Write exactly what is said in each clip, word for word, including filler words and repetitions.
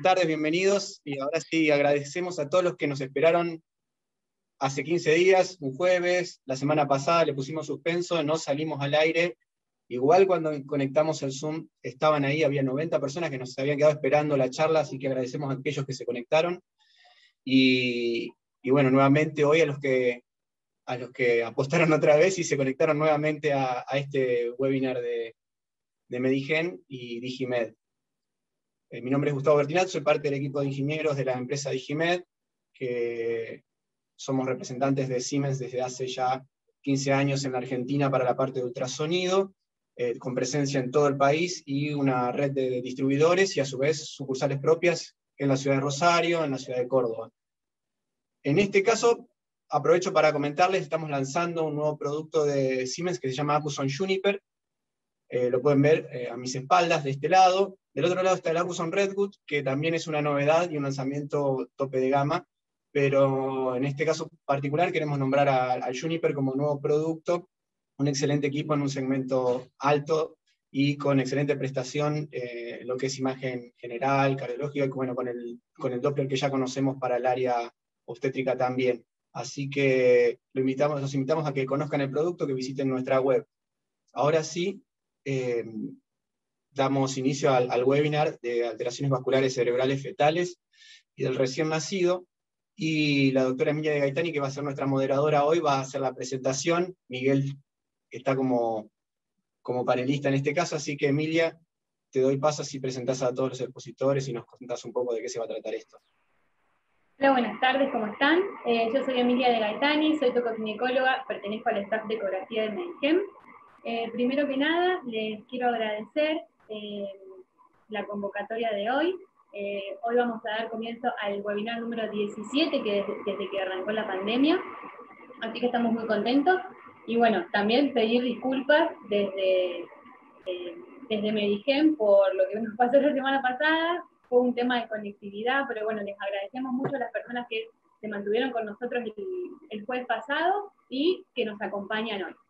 tardes, bienvenidos. Y ahora sí, agradecemos a todos los que nos esperaron hace quince días, un jueves, la semana pasada le pusimos suspenso, no salimos al aire. Igual cuando conectamos el Zoom estaban ahí, había noventa personas que nos habían quedado esperando la charla, así que agradecemos a aquellos que se conectaron. Y, y bueno, nuevamente hoy a los que, a los que apostaron otra vez y se conectaron nuevamente a, a este webinar de, de Medigen y Digimed. Eh, mi nombre es Gustavo Bertinat, soy parte del equipo de ingenieros de la empresa Digimed, que somos representantes de Siemens desde hace ya quince años en la Argentina para la parte de ultrasonido, eh, con presencia en todo el país y una red de distribuidores y a su vez sucursales propias en la ciudad de Rosario, en la ciudad de Córdoba. En este caso, aprovecho para comentarles, estamos lanzando un nuevo producto de Siemens que se llama Acuson Juniper. Eh, lo pueden ver eh, a mis espaldas de este lado. Del otro lado está el Acuson Redwood, que también es una novedad y un lanzamiento tope de gama, pero en este caso particular queremos nombrar al Juniper como nuevo producto, un excelente equipo en un segmento alto y con excelente prestación, eh, lo que es imagen general, cardiológica, y bueno, con el, con el Doppler que ya conocemos para el área obstétrica también. Así que lo invitamos, los invitamos a que conozcan el producto, que visiten nuestra web. Ahora sí, eh, damos inicio al, al webinar de alteraciones vasculares cerebrales fetales y del recién nacido, y la doctora Emilia de Gaetani, que va a ser nuestra moderadora hoy, va a hacer la presentación. Miguel está como, como panelista en este caso, así que Emilia, te doy paso si presentás a todos los expositores y nos contás un poco de qué se va a tratar esto. Hola, buenas tardes, ¿cómo están? Eh, yo soy Emilia de Gaetani, soy tocoginecóloga, pertenezco al staff de ecografía de Medigen. Eh, primero que nada, les quiero agradecer eh, la convocatoria de hoy. Eh, hoy vamos a dar comienzo al webinar número diecisiete, que desde, desde que arrancó la pandemia, así que estamos muy contentos. Y bueno, también pedir disculpas desde, eh, desde Medigen por lo que nos pasó la semana pasada. Fue un tema de conectividad, pero bueno, les agradecemos mucho a las personas que se mantuvieron con nosotros el, el jueves pasado y que nos acompañan hoy.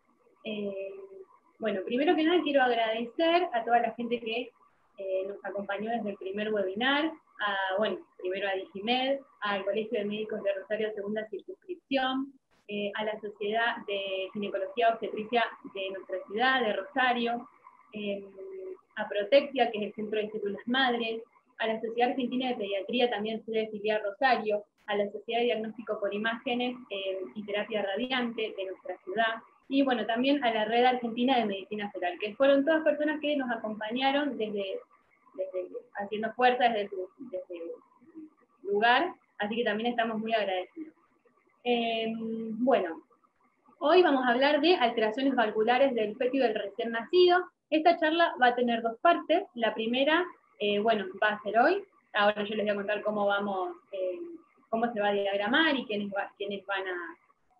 Eh, bueno, primero que nada quiero agradecer a toda la gente que eh, nos acompañó desde el primer webinar, a, bueno, primero a Digimed, al Colegio de Médicos de Rosario Segunda Circunscripción, eh, a la Sociedad de Ginecología Obstetricia de nuestra ciudad, de Rosario, eh, a Protectia, que es el Centro de Células Madres, a la Sociedad Argentina de Pediatría, también sede filial Rosario, a la Sociedad de Diagnóstico por Imágenes eh, y Terapia Radiante de nuestra ciudad, y bueno, también a la Red Argentina de Medicina Fetal, que fueron todas personas que nos acompañaron desde, desde haciendo fuerza desde su, desde su lugar, así que también estamos muy agradecidos. Eh, bueno, hoy vamos a hablar de alteraciones valvulares del feto y del recién nacido. Esta charla va a tener dos partes. La primera, eh, bueno, va a ser hoy. Ahora yo les voy a contar cómo vamos, eh, cómo se va a diagramar y quiénes, va, quiénes van a,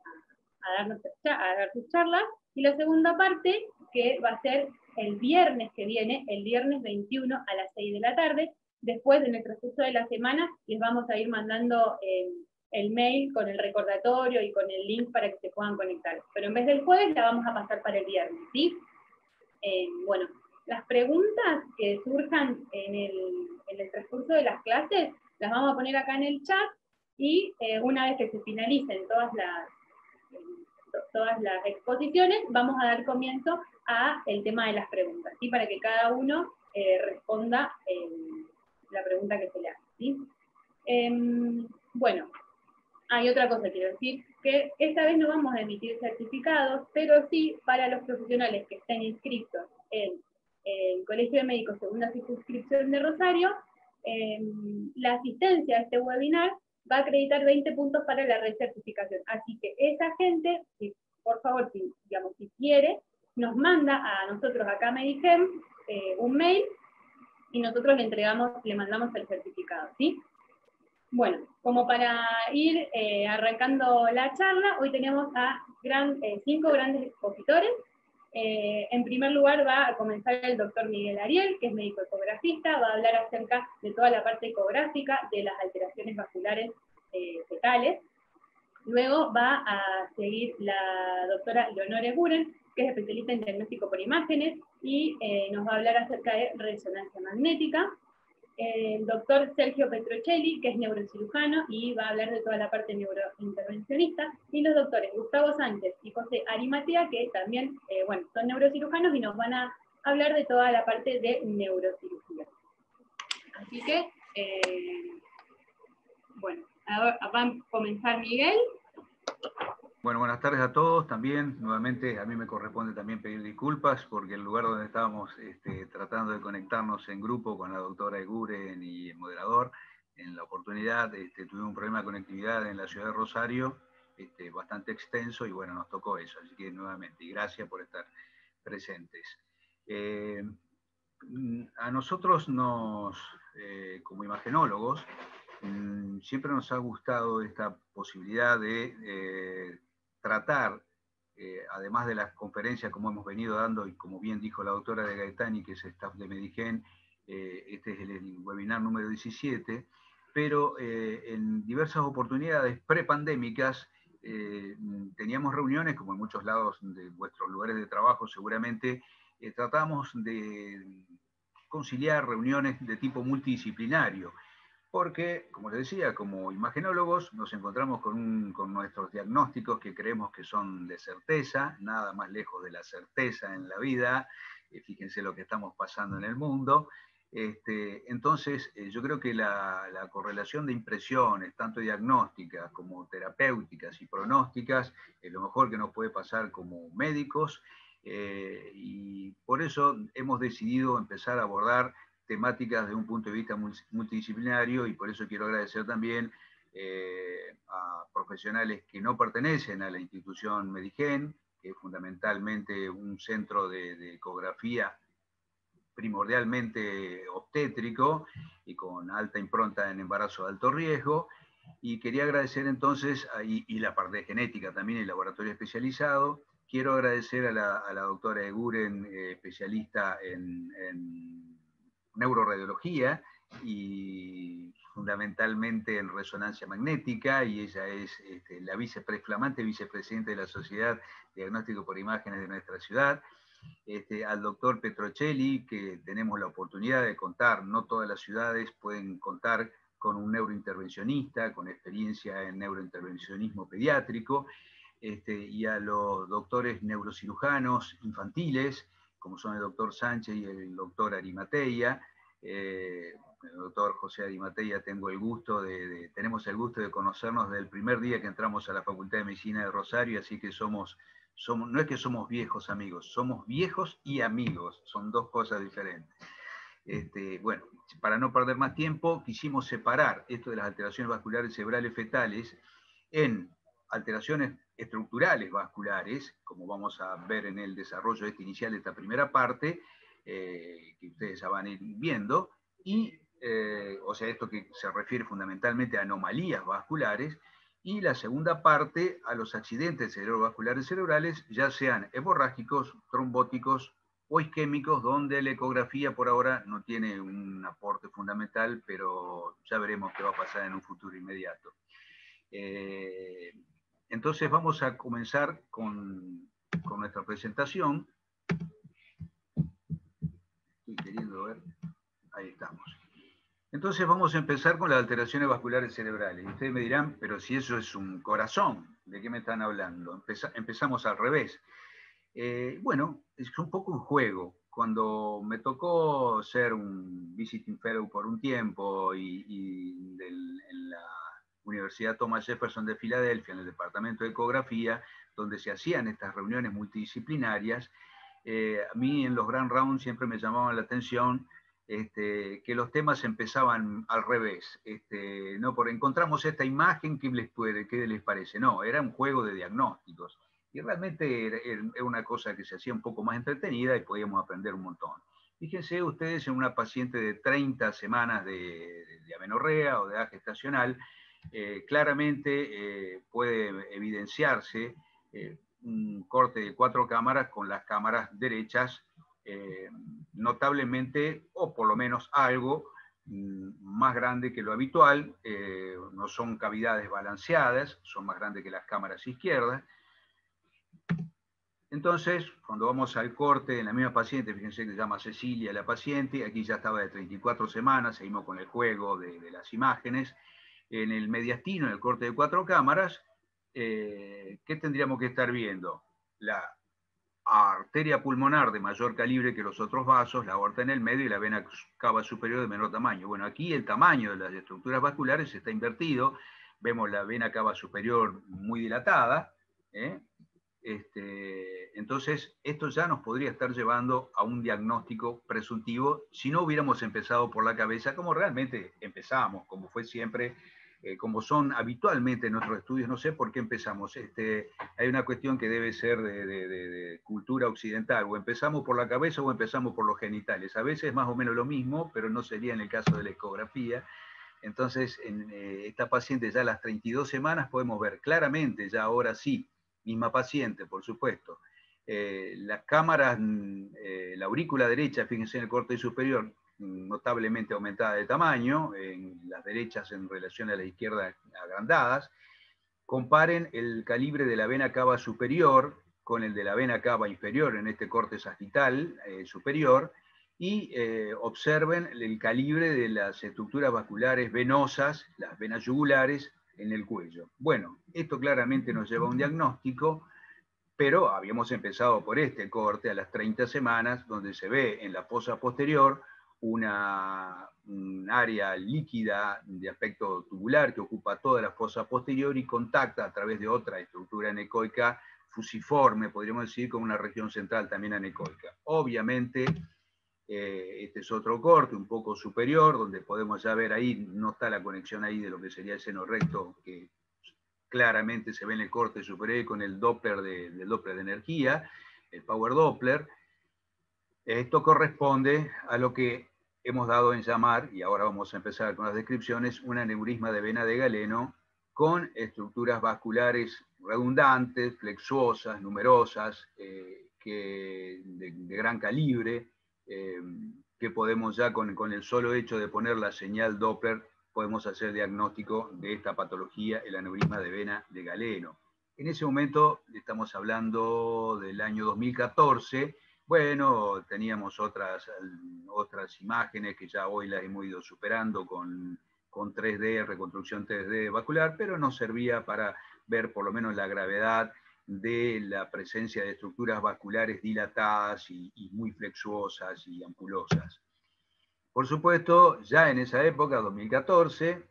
a, darnos, a dar sus charlas. Y la segunda parte, que va a ser el viernes que viene, el viernes veintiuno a las seis de la tarde. Después, en el transcurso de la semana, les vamos a ir mandando eh, el mail con el recordatorio y con el link para que se puedan conectar. Pero en vez del jueves, la vamos a pasar para el viernes, ¿sí? Eh, bueno, las preguntas que surjan en el, en el transcurso de las clases, las vamos a poner acá en el chat, y eh, una vez que se finalicen todas las, eh, todas las exposiciones, vamos a dar comienzo a el tema de las preguntas, ¿sí? Para que cada uno eh, responda eh, la pregunta que se le hace, ¿sí? Eh, bueno, hay otra cosa que quiero decir, que esta vez no vamos a emitir certificados, pero sí para los profesionales que estén inscritos en el Colegio de Médicos Segunda Circunscripción de Rosario, eh, la asistencia a este webinar va a acreditar veinte puntos para la recertificación. Así que esa gente, si, por favor, si, digamos, si quiere, nos manda a nosotros acá a Medigen eh, un mail y nosotros le entregamos, le mandamos el certificado, ¿sí? Bueno, como para ir eh, arrancando la charla, hoy tenemos a gran, eh, cinco grandes expositores. Eh, en primer lugar va a comenzar el doctor Miguel Ariel, que es médico ecografista, va a hablar acerca de toda la parte ecográfica de las alteraciones vasculares eh, fetales. Luego va a seguir la doctora Leonore Buren, que es especialista en diagnóstico por imágenes, y eh, nos va a hablar acerca de resonancia magnética. el doctor Sergio Petrocelli, que es neurocirujano y va a hablar de toda la parte neurointervencionista, y los doctores Gustavo Sánchez y José Arimatea, que también eh, bueno, son neurocirujanos y nos van a hablar de toda la parte de neurocirugía. Así que, eh, bueno, ahora va a comenzar Miguel. Bueno, buenas tardes a todos. También, nuevamente, a mí me corresponde también pedir disculpas porque el lugar donde estábamos este, tratando de conectarnos en grupo con la doctora Eguren y el moderador, en la oportunidad este, tuvimos un problema de conectividad en la ciudad de Rosario, este, bastante extenso, y bueno, nos tocó eso. Así que nuevamente, y gracias por estar presentes. Eh, a nosotros, nos, eh, como imagenólogos, siempre nos ha gustado esta posibilidad de eh, tratar, eh, además de las conferencias como hemos venido dando, y como bien dijo la doctora de Gaetani, que es staff de Medigen, eh, este es el, el webinar número diecisiete, pero eh, en diversas oportunidades prepandémicas eh, teníamos reuniones, como en muchos lados de vuestros lugares de trabajo seguramente, eh, tratamos de conciliar reuniones de tipo multidisciplinario, porque, como les decía, como imagenólogos nos encontramos con, un, con nuestros diagnósticos que creemos que son de certeza, nada más lejos de la certeza en la vida. Eh, fíjense lo que estamos pasando en el mundo. Este, entonces, eh, yo creo que la, la correlación de impresiones, tanto diagnósticas como terapéuticas y pronósticas, es lo mejor que nos puede pasar como médicos, eh, y por eso hemos decidido empezar a abordar temáticas desde un punto de vista multidisciplinario, y por eso quiero agradecer también eh, a profesionales que no pertenecen a la institución Medigen, que es fundamentalmente un centro de, de ecografía primordialmente obstétrico y con alta impronta en embarazo de alto riesgo. Y quería agradecer entonces, y, y la parte de genética también, el laboratorio especializado. Quiero agradecer a la, a la doctora Eguren, eh, especialista en, en neuroradiología y fundamentalmente en resonancia magnética, y ella es este, la vicepre, flamante vicepresidenta de la Sociedad de Diagnóstico por Imágenes de nuestra ciudad. Este, al doctor Petrocelli, que tenemos la oportunidad de contar, no todas las ciudades pueden contar con un neurointervencionista, con experiencia en neurointervencionismo pediátrico, este, y a los doctores neurocirujanos infantiles, como son el doctor Sánchez y el doctor Arimatea. Eh, el doctor José Arimatea, tengo el gusto de, de, tenemos el gusto de conocernos desde el primer día que entramos a la Facultad de Medicina de Rosario, así que somos, somos, no es que somos viejos amigos, somos viejos y amigos, son dos cosas diferentes. Este, bueno, para no perder más tiempo, quisimos separar esto de las alteraciones vasculares cerebrales fetales en alteraciones estructurales vasculares, como vamos a ver en el desarrollo este inicial de esta primera parte, eh, que ustedes ya van a ir viendo, y, eh, o sea, esto que se refiere fundamentalmente a anomalías vasculares, y la segunda parte a los accidentes cerebrovasculares cerebrales, ya sean hemorrágicos, trombóticos o isquémicos, donde la ecografía por ahora no tiene un aporte fundamental, pero ya veremos qué va a pasar en un futuro inmediato. Eh, entonces vamos a comenzar con, con nuestra presentación. Estoy queriendo ver, ahí estamos. Entonces vamos a empezar con las alteraciones vasculares cerebrales. Y ustedes me dirán, pero si eso es un corazón, ¿de qué me están hablando? Empeza, empezamos al revés. Eh, bueno, es un poco un juego. Cuando me tocó ser un visiting fellow por un tiempo y, y del, en la Universidad Thomas Jefferson de Filadelfia, en el departamento de ecografía, donde se hacían estas reuniones multidisciplinarias, eh, a mí en los grand rounds siempre me llamaban la atención este, que los temas empezaban al revés. Este, no por encontramos esta imagen, ¿qué les, puede, qué les parece? No, era un juego de diagnósticos. Y realmente era, era una cosa que se hacía un poco más entretenida y podíamos aprender un montón. Fíjense ustedes en una paciente de treinta semanas de, de amenorrea o de edad gestacional, eh, claramente eh, puede evidenciarse eh, un corte de cuatro cámaras con las cámaras derechas eh, notablemente, o por lo menos algo más grande que lo habitual. Eh, no son cavidades balanceadas, son más grandes que las cámaras izquierdas. Entonces, cuando vamos al corte en la misma paciente, fíjense que se llama Cecilia la paciente, aquí ya estaba de treinta y cuatro semanas, seguimos con el juego de, de las imágenes. En el mediastino, en el corte de cuatro cámaras, eh, ¿qué tendríamos que estar viendo? La arteria pulmonar de mayor calibre que los otros vasos, la aorta en el medio y la vena cava superior de menor tamaño. Bueno, aquí el tamaño de las estructuras vasculares está invertido, vemos la vena cava superior muy dilatada, ¿eh? Este, entonces, esto ya nos podría estar llevando a un diagnóstico presuntivo si no hubiéramos empezado por la cabeza, como realmente empezamos, como fue siempre, eh, como son habitualmente en nuestros estudios. No sé por qué empezamos. Este, hay una cuestión que debe ser de, de, de, de cultura occidental, o empezamos por la cabeza o empezamos por los genitales. A veces es más o menos lo mismo, pero no sería en el caso de la ecografía. Entonces, en eh, esta paciente ya a las treinta y dos semanas podemos ver claramente, ya ahora sí, misma paciente, por supuesto. Eh, las cámaras, eh, la aurícula derecha, fíjense en el corte superior, notablemente aumentada de tamaño, en las derechas en relación a la izquierda agrandadas. Comparen el calibre de la vena cava superior con el de la vena cava inferior en este corte sagital eh, superior, y eh, observen el calibre de las estructuras vasculares venosas, las venas yugulares, en el cuello. Bueno, esto claramente nos lleva a un diagnóstico, pero habíamos empezado por este corte a las treinta semanas, donde se ve en la fosa posterior una, un área líquida de aspecto tubular que ocupa toda la fosa posterior y contacta a través de otra estructura anecoica fusiforme, podríamos decir, con una región central también anecoica. Obviamente, Eh, este es otro corte un poco superior, donde podemos ya ver ahí, no está la conexión ahí de lo que sería el seno recto, que claramente se ve en el corte superior con el Doppler de, del Doppler de energía, el Power Doppler. Esto corresponde a lo que hemos dado en llamar, y ahora vamos a empezar con las descripciones, un aneurisma de vena de Galeno con estructuras vasculares redundantes, flexuosas, numerosas, eh, que, de, de gran calibre, eh, que podemos ya con, con el solo hecho de poner la señal Doppler, podemos hacer diagnóstico de esta patología, el aneurisma de vena de Galeno. En ese momento, estamos hablando del año dos mil catorce, bueno, teníamos otras, otras imágenes que ya hoy las hemos ido superando con, con tres D, reconstrucción tres D vascular, pero nos servía para ver por lo menos la gravedad de la presencia de estructuras vasculares dilatadas y, y muy flexuosas y ampulosas. Por supuesto, ya en esa época, dos mil catorce,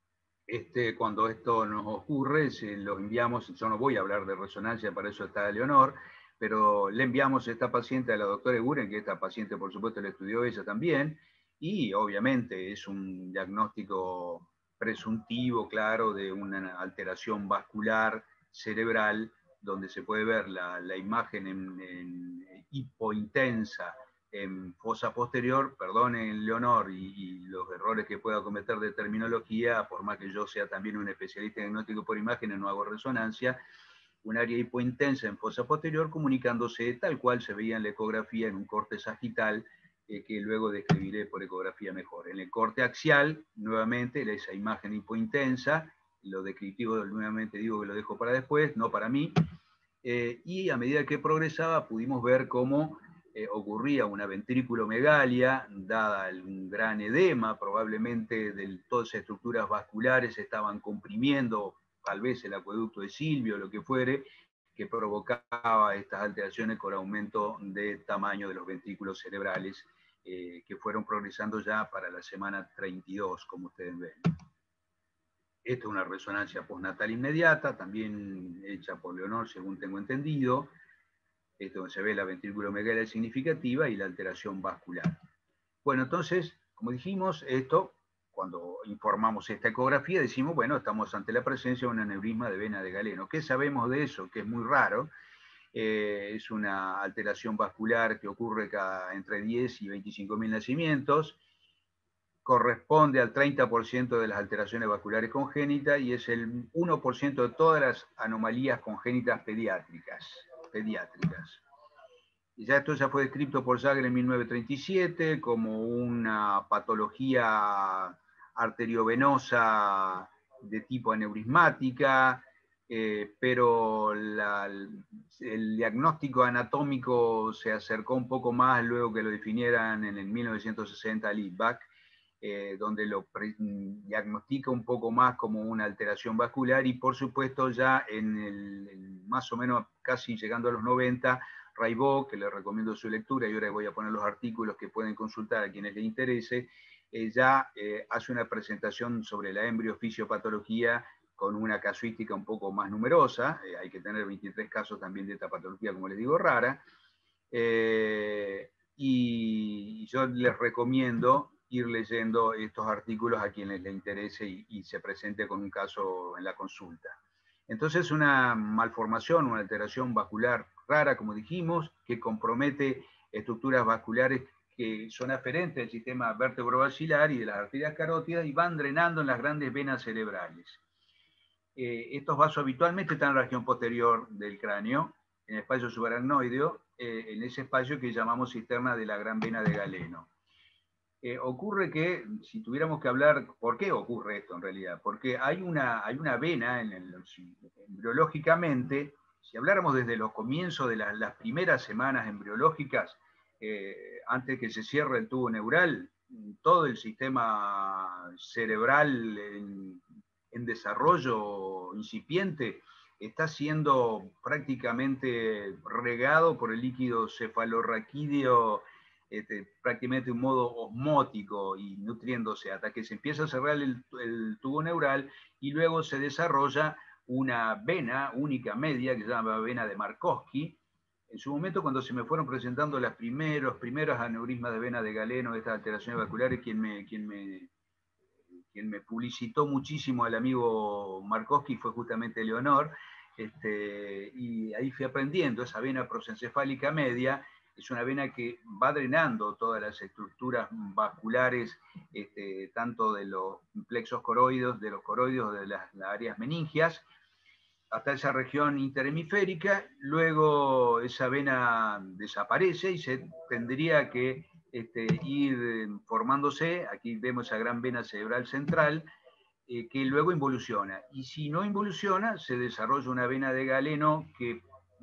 este, cuando esto nos ocurre, se lo enviamos, yo no voy a hablar de resonancia, para eso está Leonor, pero le enviamos esta paciente a la doctora Eguren, que esta paciente por supuesto la estudió ella también, y obviamente es un diagnóstico presuntivo, claro, de una alteración vascular cerebral, donde se puede ver la, la imagen en, en hipointensa en fosa posterior, perdonen Leonor y, y los errores que pueda cometer de terminología, por más que yo sea también un especialista en diagnóstico por imágenes, no hago resonancia, un área hipointensa en fosa posterior comunicándose tal cual se veía en la ecografía en un corte sagital, eh, que luego describiré por ecografía mejor. En el corte axial, nuevamente, esa imagen hipointensa, lo descriptivo nuevamente digo que lo dejo para después, no para mí, eh, y a medida que progresaba pudimos ver cómo Eh, ocurría una ventrículomegalia, dada un gran edema, probablemente de todas las estructuras vasculares estaban comprimiendo, tal vez el acueducto de Silvio, lo que fuere, que provocaba estas alteraciones con aumento de tamaño de los ventrículos cerebrales, eh, que fueron progresando ya para la semana treinta y dos, como ustedes ven. Esta es una resonancia postnatal inmediata, también hecha por Leonor, según tengo entendido. Esto donde se ve la ventrículomegalia significativa y la alteración vascular. Bueno, entonces, como dijimos, esto, cuando informamos esta ecografía, decimos, bueno, estamos ante la presencia de un aneurisma de vena de Galeno. ¿Qué sabemos de eso? Que es muy raro. Eh, es una alteración vascular que ocurre cada, entre diez y veinticinco mil nacimientos, corresponde al treinta por ciento de las alteraciones vasculares congénitas y es el uno por ciento de todas las anomalías congénitas pediátricas. pediátricas. Y ya esto ya fue descrito por Jagger en mil novecientos treinta y siete como una patología arteriovenosa de tipo aneurismática, eh, pero la, el diagnóstico anatómico se acercó un poco más luego que lo definieran en el mil novecientos sesenta Litvak, eh, donde lo diagnostica un poco más como una alteración vascular, y por supuesto ya en el, en más o menos casi llegando a los noventa, Raibo, que le recomiendo su lectura, y ahora voy a poner los artículos que pueden consultar a quienes les interese, eh, ya eh, hace una presentación sobre la embriofisiopatología con una casuística un poco más numerosa, eh, hay que tener veintitrés casos también de esta patología, como les digo, rara, eh, y yo les recomiendo ir leyendo estos artículos a quienes les interese y, y se presente con un caso en la consulta. Entonces, una malformación, una alteración vascular rara, como dijimos, que compromete estructuras vasculares que son aferentes del sistema vértebro-basilar y de las arterias carótidas y van drenando en las grandes venas cerebrales. Eh, estos vasos habitualmente están en la región posterior del cráneo, en el espacio subaracnoideo, eh, en ese espacio que llamamos cisterna de la gran vena de Galeno. Eh, ocurre que, si tuviéramos que hablar, ¿por qué ocurre esto en realidad? Porque hay una, hay una vena, en el, embriológicamente, si habláramos desde los comienzos de la, las primeras semanas embriológicas, eh, antes que se cierre el tubo neural, todo el sistema cerebral en, en desarrollo incipiente está siendo prácticamente regado por el líquido cefalorraquídeo, este, prácticamente de un modo osmótico y nutriéndose hasta que se empieza a cerrar el, el tubo neural y luego se desarrolla una vena única media que se llama vena de Markovsky. En su momento, cuando se me fueron presentando las primeros, primeros aneurismas de vena de Galeno, estas alteraciones vasculares, quien me, quien me, quien me publicitó muchísimo al amigo Markovsky fue justamente Leonor, este, y ahí fui aprendiendo esa vena prosencefálica media. Es una vena que va drenando todas las estructuras vasculares, este, tanto de los plexos coroides, de los coroides, de las, las áreas meningias, hasta esa región interhemisférica. Luego esa vena desaparece y se tendría que este, ir formándose. Aquí vemos esa gran vena cerebral central, eh, que luego involuciona. Y si no involuciona, se desarrolla una vena de Galeno que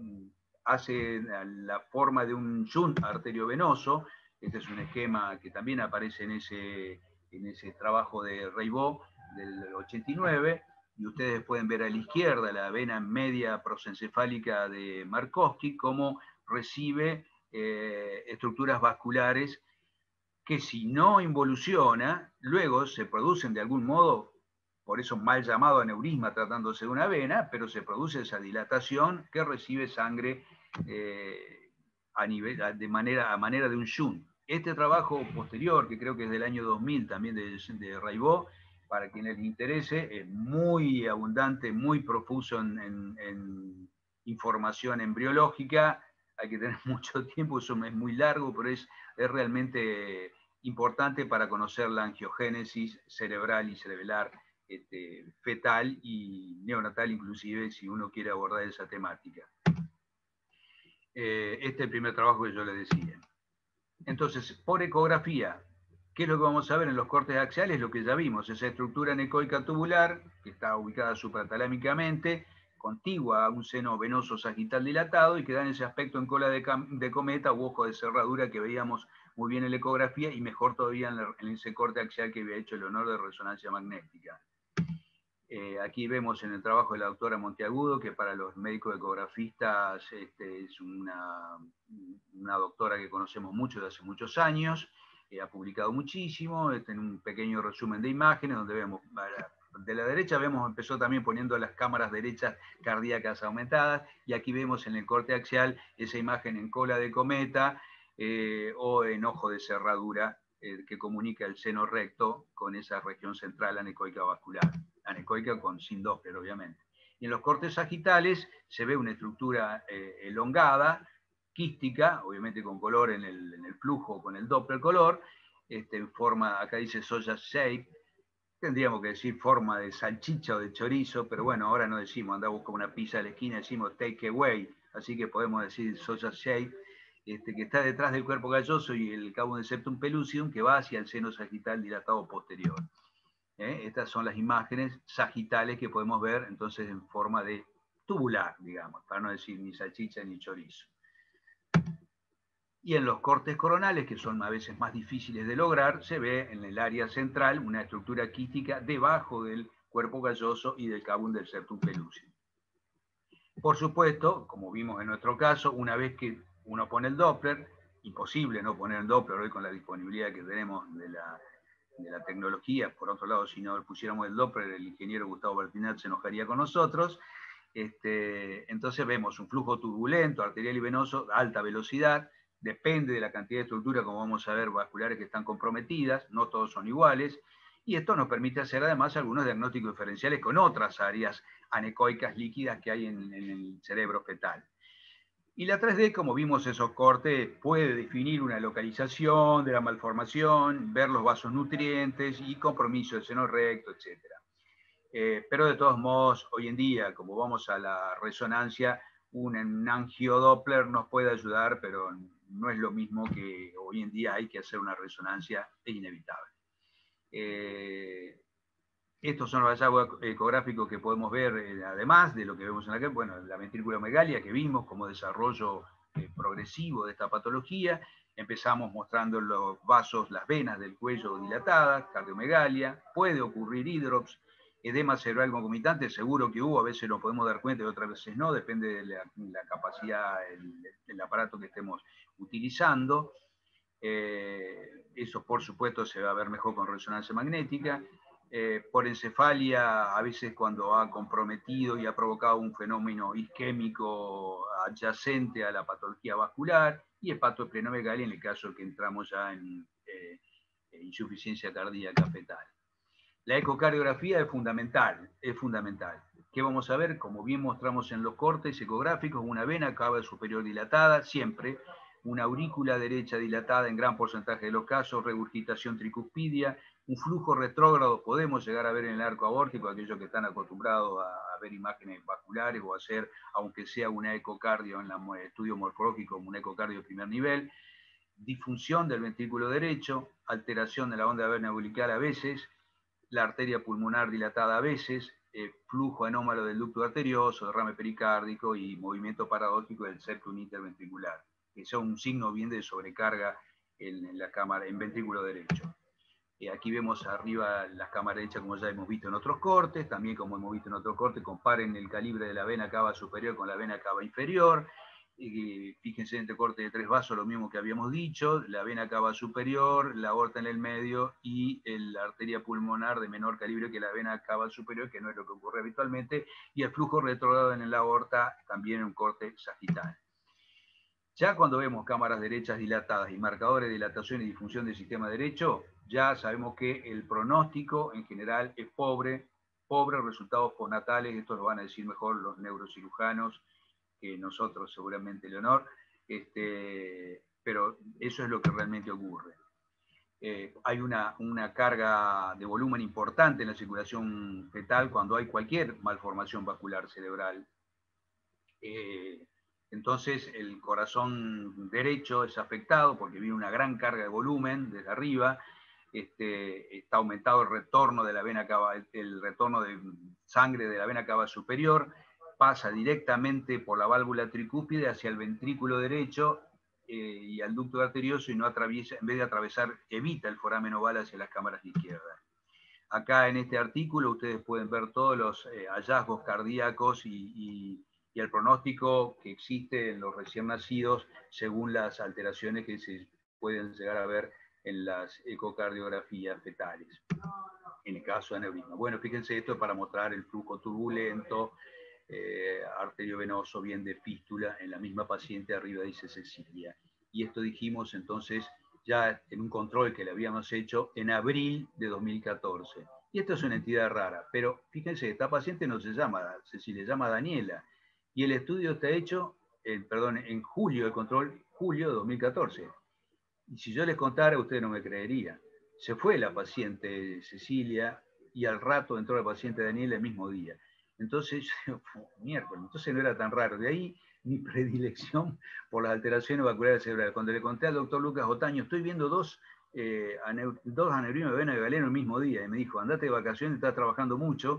hace la forma de un shunt arteriovenoso. Este es un esquema que también aparece en ese, en ese trabajo de Raibo del ochenta y nueve, y ustedes pueden ver a la izquierda la vena media prosencefálica de Markovsky, cómo recibe eh, estructuras vasculares que, si no involuciona, luego se producen de algún modo, por eso mal llamado aneurisma tratándose de una vena, pero se produce esa dilatación que recibe sangre eh, a, nivel, de manera, a manera de un shunt. Este trabajo posterior, que creo que es del año dos mil también de, de Raibo, para quienes les interese, es muy abundante, muy profuso en, en, en información embriológica. Hay que tener mucho tiempo, eso es muy largo, pero es, es realmente importante para conocer la angiogénesis cerebral y cerebelar este, fetal y neonatal, inclusive, si uno quiere abordar esa temática. Eh, este es el primer trabajo que yo le decía. Entonces, por ecografía, ¿qué es lo que vamos a ver en los cortes axiales? Lo que ya vimos, esa estructura anecoica tubular, que está ubicada supratalámicamente, contigua a un seno venoso sagital dilatado, y que dan ese aspecto en cola de, de cometa u ojo de cerradura que veíamos muy bien en la ecografía, y mejor todavía en, la, en ese corte axial que había hecho Leonor de resonancia magnética. Eh, aquí vemos en el trabajo de la doctora Monteagudo, que para los médicos ecografistas este, es una, una doctora que conocemos mucho de hace muchos años, eh, ha publicado muchísimo, este, en un pequeño resumen de imágenes, donde vemos, de la derecha vemos, empezó también poniendo las cámaras derechas cardíacas aumentadas, y aquí vemos en el corte axial esa imagen en cola de cometa eh, o en ojo de cerradura, eh, que comunica el seno recto con esa región central anecoica vascular. Anecoica con sin Doppler, obviamente. Y en los cortes sagitales se ve una estructura eh, elongada, quística, obviamente con color en el, en el flujo, con el Doppler color, este, en forma, acá dice sausage shape, tendríamos que decir forma de salchicha o de chorizo, pero bueno, ahora no decimos, andamos con una pizza a la esquina, decimos take away, así que podemos decir sausage shape, este, que está detrás del cuerpo galloso y el cabo del septum pellucidum, que va hacia el seno sagital dilatado posterior. ¿Eh? Estas son las imágenes sagitales que podemos ver entonces en forma de tubular, digamos, para no decir ni salchicha ni chorizo. Y en los cortes coronales, que son a veces más difíciles de lograr, se ve en el área central una estructura quística debajo del cuerpo calloso y del cabum del septum pellucid. Por supuesto, como vimos en nuestro caso, una vez que uno pone el Doppler, imposible no poner el Doppler hoy con la disponibilidad que tenemos de la, de la tecnología. Por otro lado, si no pusiéramos el Doppler, el ingeniero Gustavo Bertinat se enojaría con nosotros. Este, entonces vemos un flujo turbulento, arterial y venoso, a alta velocidad. Depende de la cantidad de estructuras, como vamos a ver, vasculares que están comprometidas, no todos son iguales, y esto nos permite hacer además algunos diagnósticos diferenciales con otras áreas anecoicas líquidas que hay en, en el cerebro fetal. Y la tres D, como vimos esos cortes, puede definir una localización de la malformación, ver los vasos nutrientes y compromiso del seno recto, etcétera. Eh, pero de todos modos, hoy en día, como vamos a la resonancia, un angiodoppler nos puede ayudar, pero no es lo mismo que hoy en día hay que hacer una resonancia, es inevitable. Eh, estos son los hallazgos ecográficos que podemos ver, eh, además de lo que vemos en la, bueno, la ventriculomegalia que vimos como desarrollo eh, progresivo de esta patología. Empezamos mostrando los vasos, las venas del cuello dilatadas, cardiomegalia, puede ocurrir hidrops, edema cerebral concomitante, seguro que hubo, a veces lo podemos dar cuenta y otras veces no, depende de la, la capacidad, el, el aparato que estemos utilizando. Eh, eso por supuesto se va a ver mejor con resonancia magnética. Eh, por encefalia, a veces cuando ha comprometido y ha provocado un fenómeno isquémico adyacente a la patología vascular, y hepatoesplenomegalia en el caso que entramos ya en eh, insuficiencia cardíaca fetal. La ecocardiografía es fundamental, es fundamental. ¿Qué vamos a ver? Como bien mostramos en los cortes ecográficos, una vena cava superior dilatada, siempre, una aurícula derecha dilatada en gran porcentaje de los casos, regurgitación tricuspidia, un flujo retrógrado podemos llegar a ver en el arco aórtico, aquellos que están acostumbrados a, a ver imágenes vasculares o a hacer, aunque sea una ecocardio en el estudio morfológico, un ecocardio de primer nivel, disfunción del ventrículo derecho, alteración de la onda venoumbilical a veces, la arteria pulmonar dilatada a veces, eh, flujo anómalo del ducto arterioso, derrame pericárdico y movimiento paradójico del septum interventricular, que son un signo bien de sobrecarga en, en la cámara, en ventrículo derecho. Eh, aquí vemos arriba las cámaras derechas como ya hemos visto en otros cortes, también como hemos visto en otros cortes, comparen el calibre de la vena cava superior con la vena cava inferior. Eh, fíjense en este corte de tres vasos, lo mismo que habíamos dicho, la vena cava superior, la aorta en el medio y el, la arteria pulmonar de menor calibre que la vena cava superior, que no es lo que ocurre habitualmente, y el flujo retrógrado en la aorta, también en un corte sagital. Ya cuando vemos cámaras derechas dilatadas y marcadores de dilatación y disfunción del sistema derecho, ya sabemos que el pronóstico en general es pobre, pobres resultados postnatales, esto lo van a decir mejor los neurocirujanos que nosotros seguramente, Leonor, este, pero eso es lo que realmente ocurre. Eh, hay una, una carga de volumen importante en la circulación fetal cuando hay cualquier malformación vascular cerebral. Eh, entonces el corazón derecho es afectado porque viene una gran carga de volumen desde arriba, este, está aumentado el retorno de la vena cava, el retorno de sangre de la vena cava superior, pasa directamente por la válvula tricúspide hacia el ventrículo derecho eh, y al ducto arterioso y no atraviesa, en vez de atravesar, evita el foramen oval hacia las cámaras de izquierda. Acá en este artículo ustedes pueden ver todos los eh, hallazgos cardíacos y, y, y el pronóstico que existe en los recién nacidos según las alteraciones que se pueden llegar a ver en las ecocardiografías fetales, en el caso de aneurisma. Bueno, fíjense, esto es para mostrar el flujo turbulento, eh, arteriovenoso, bien de fístula, en la misma paciente, arriba dice Cecilia. Y esto dijimos entonces ya en un control que le habíamos hecho en abril de dos mil catorce. Y esto es una entidad rara, pero fíjense, esta paciente no se llama Cecilia, se llama Daniela. Y el estudio está hecho, eh, perdón, en julio, el control, julio de dos mil catorce. Y si yo les contara, ustedes no me creerían. Se fue la paciente Cecilia y al rato entró la paciente Daniela el mismo día. Entonces, miércoles, entonces no era tan raro. De ahí mi predilección por las alteraciones vasculares cerebrales. Cuando le conté al doctor Lucas Otaño, estoy viendo dos, eh, aneur dos aneurismas de vena de galeno el mismo día, y me dijo, andate de vacaciones, estás trabajando mucho,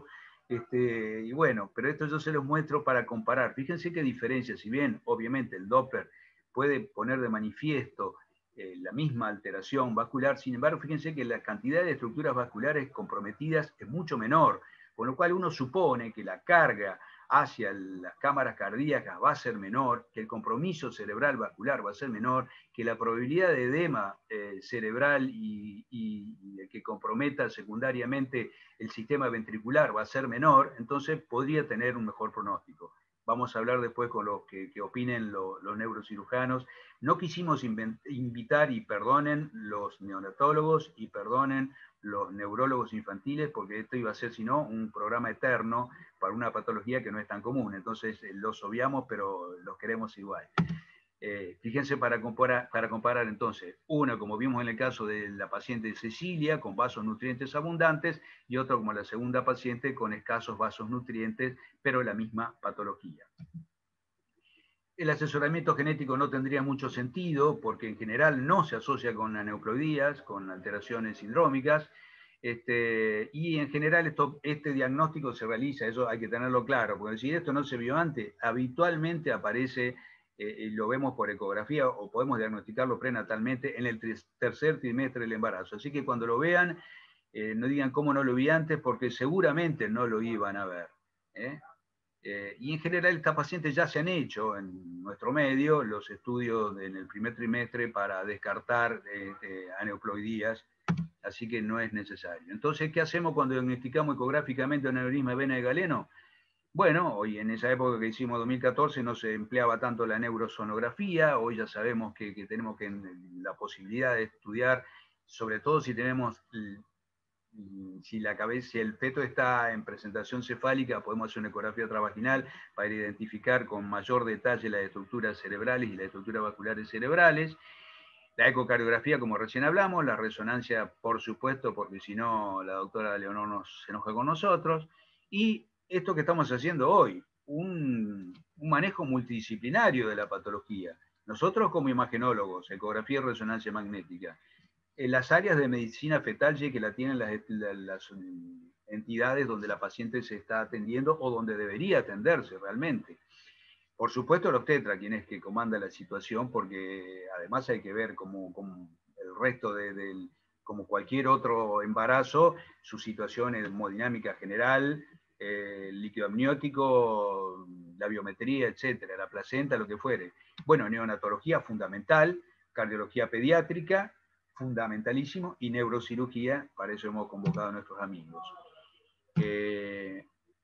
Este, y bueno, pero esto yo se los muestro para comparar. Fíjense qué diferencia, si bien obviamente el Doppler puede poner de manifiesto eh, la misma alteración vascular, sin embargo, fíjense que la cantidad de estructuras vasculares comprometidas es mucho menor, con lo cual uno supone que la carga hacia las cámaras cardíacas va a ser menor, que el compromiso cerebral vascular va a ser menor, que la probabilidad de edema eh, cerebral y, y, y que comprometa secundariamente el sistema ventricular va a ser menor, entonces podría tener un mejor pronóstico. Vamos a hablar después con los que, que opinen lo, los neurocirujanos. No quisimos invitar, y perdonen los neonatólogos, y perdonen los neurólogos infantiles, porque esto iba a ser, si no, un programa eterno para una patología que no es tan común. Entonces eh, los obviamos, pero los queremos igual. Eh, fíjense para comparar, para comparar entonces, una como vimos en el caso de la paciente Cecilia, con vasos nutrientes abundantes, y otra como la segunda paciente con escasos vasos nutrientes, pero la misma patología. El asesoramiento genético no tendría mucho sentido, porque en general no se asocia con aneuploidías, con alteraciones sindrómicas, este, y en general esto, este diagnóstico se realiza, eso hay que tenerlo claro, porque si esto no se vio antes, habitualmente aparece, eh, lo vemos por ecografía, o podemos diagnosticarlo prenatalmente en el tercer trimestre del embarazo. Así que cuando lo vean, eh, no digan cómo no lo vi antes, porque seguramente no lo iban a ver. ¿eh? Eh, y en general estas pacientes ya se han hecho en nuestro medio los estudios en el primer trimestre para descartar eh, eh, aneuploidías, así que no es necesario. Entonces, ¿qué hacemos cuando diagnosticamos ecográficamente un aneurisma de vena de galeno? Bueno, hoy en esa época que hicimos dos mil catorce no se empleaba tanto la neurosonografía, hoy ya sabemos que, que tenemos que, la posibilidad de estudiar, sobre todo si tenemos... Si, la cabeza, si el feto está en presentación cefálica, podemos hacer una ecografía transvaginal para identificar con mayor detalle las estructuras cerebrales y las estructuras vasculares cerebrales. La ecocardiografía, como recién hablamos, la resonancia, por supuesto, porque si no la doctora Leonor nos, se enoja con nosotros. Y esto que estamos haciendo hoy, un, un manejo multidisciplinario de la patología. Nosotros como imagenólogos, ecografía y resonancia magnética, en las áreas de medicina fetal que la tienen las, las entidades donde la paciente se está atendiendo o donde debería atenderse realmente. Por supuesto el obstetra, quien es que comanda la situación, porque además hay que ver como, como el resto de, de, como cualquier otro embarazo, su situación hemodinámica general, eh, el líquido amniótico, la biometría, etcétera, la placenta, lo que fuere. Bueno, neonatología fundamental, cardiología pediátrica, fundamentalísimo, y neurocirugía, para eso hemos convocado a nuestros amigos. Eh,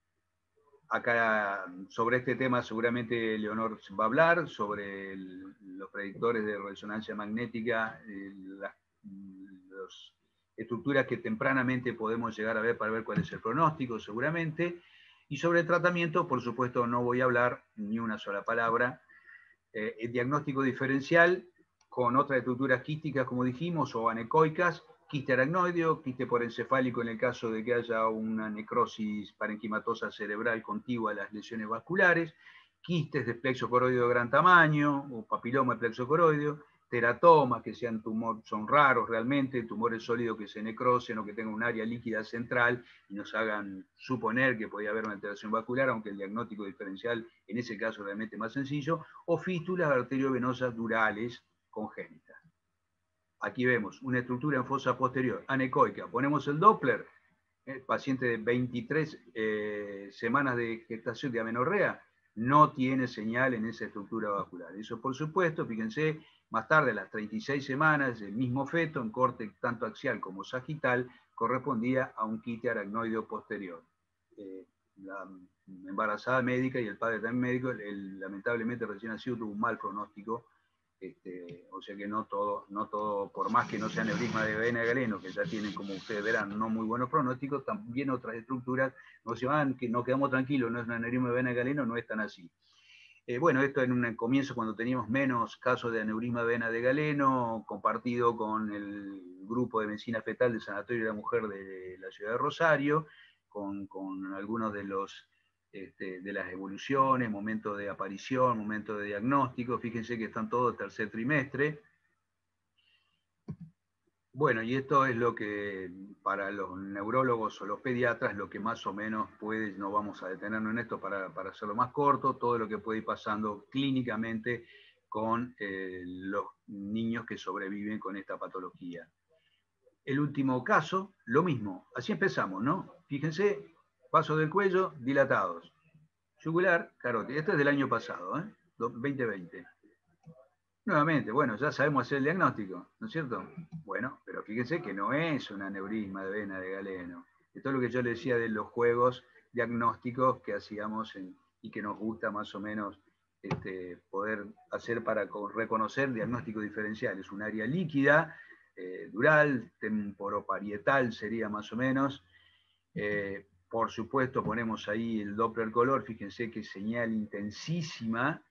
acá sobre este tema seguramente Leonor va a hablar, sobre el, los predictores de resonancia magnética, eh, las estructuras que tempranamente podemos llegar a ver para ver cuál es el pronóstico, seguramente, y sobre el tratamiento, por supuesto, no voy a hablar ni una sola palabra. Eh, el diagnóstico diferencial, con otras estructuras quísticas, como dijimos, o anecoicas, quiste aracnoideo, quiste porencefálico en el caso de que haya una necrosis parenquimatosa cerebral contigua a las lesiones vasculares, quistes de plexo coroideo de gran tamaño, o papiloma de plexo coroideo, teratomas que sean tumor, son raros realmente, tumores sólidos que se necrosen o que tengan un área líquida central y nos hagan suponer que podía haber una alteración vascular, aunque el diagnóstico diferencial en ese caso realmente es más sencillo, o fístulas arteriovenosas durales congénitas. Aquí vemos una estructura en fosa posterior, anecoica. Ponemos el Doppler, eh, paciente de veintitrés eh, semanas de gestación de amenorrea, no tiene señal en esa estructura vascular. Eso, por supuesto, fíjense, más tarde, a las treinta y seis semanas, el mismo feto, en corte tanto axial como sagital, correspondía a un quiste aracnoideo posterior. Eh, la embarazada médica y el padre también médico, el, lamentablemente recién nacido, tuvo un mal pronóstico. Este, o sea que no todo, no todo, por más que no sea aneurisma de vena de galeno, que ya tienen, como ustedes verán, no muy buenos pronósticos, también otras estructuras nos llevan, que nos quedamos tranquilos, no es un aneurisma de vena de galeno, no es tan así. Eh, bueno, esto en un comienzo cuando teníamos menos casos de aneurisma de vena de galeno, compartido con el grupo de medicina fetal del Sanatorio de la Mujer de la ciudad de Rosario, con, con algunos de los Este, de las evoluciones, momento de aparición, momento de diagnóstico. Fíjense que están todos tercer trimestre. Bueno, y esto es lo que para los neurólogos o los pediatras, lo que más o menos puede, no vamos a detenernos en esto para, para hacerlo más corto, todo lo que puede ir pasando clínicamente con eh, los niños que sobreviven con esta patología. El último caso, lo mismo, así empezamos, ¿no? Fíjense, vasos del cuello dilatados, yugular, carótida, esto es del año pasado, ¿eh? veinte veinte. Nuevamente, bueno, ya sabemos hacer el diagnóstico, ¿no es cierto? Bueno, pero fíjense que no es un aneurisma de vena de Galeno. Esto es lo que yo le decía de los juegos diagnósticos que hacíamos en, y que nos gusta más o menos este, poder hacer para reconocer diagnósticos diferenciales. Un área líquida, eh, dural, temporoparietal sería más o menos. Eh, por supuesto, ponemos ahí el Doppler color, fíjense qué señal intensísima.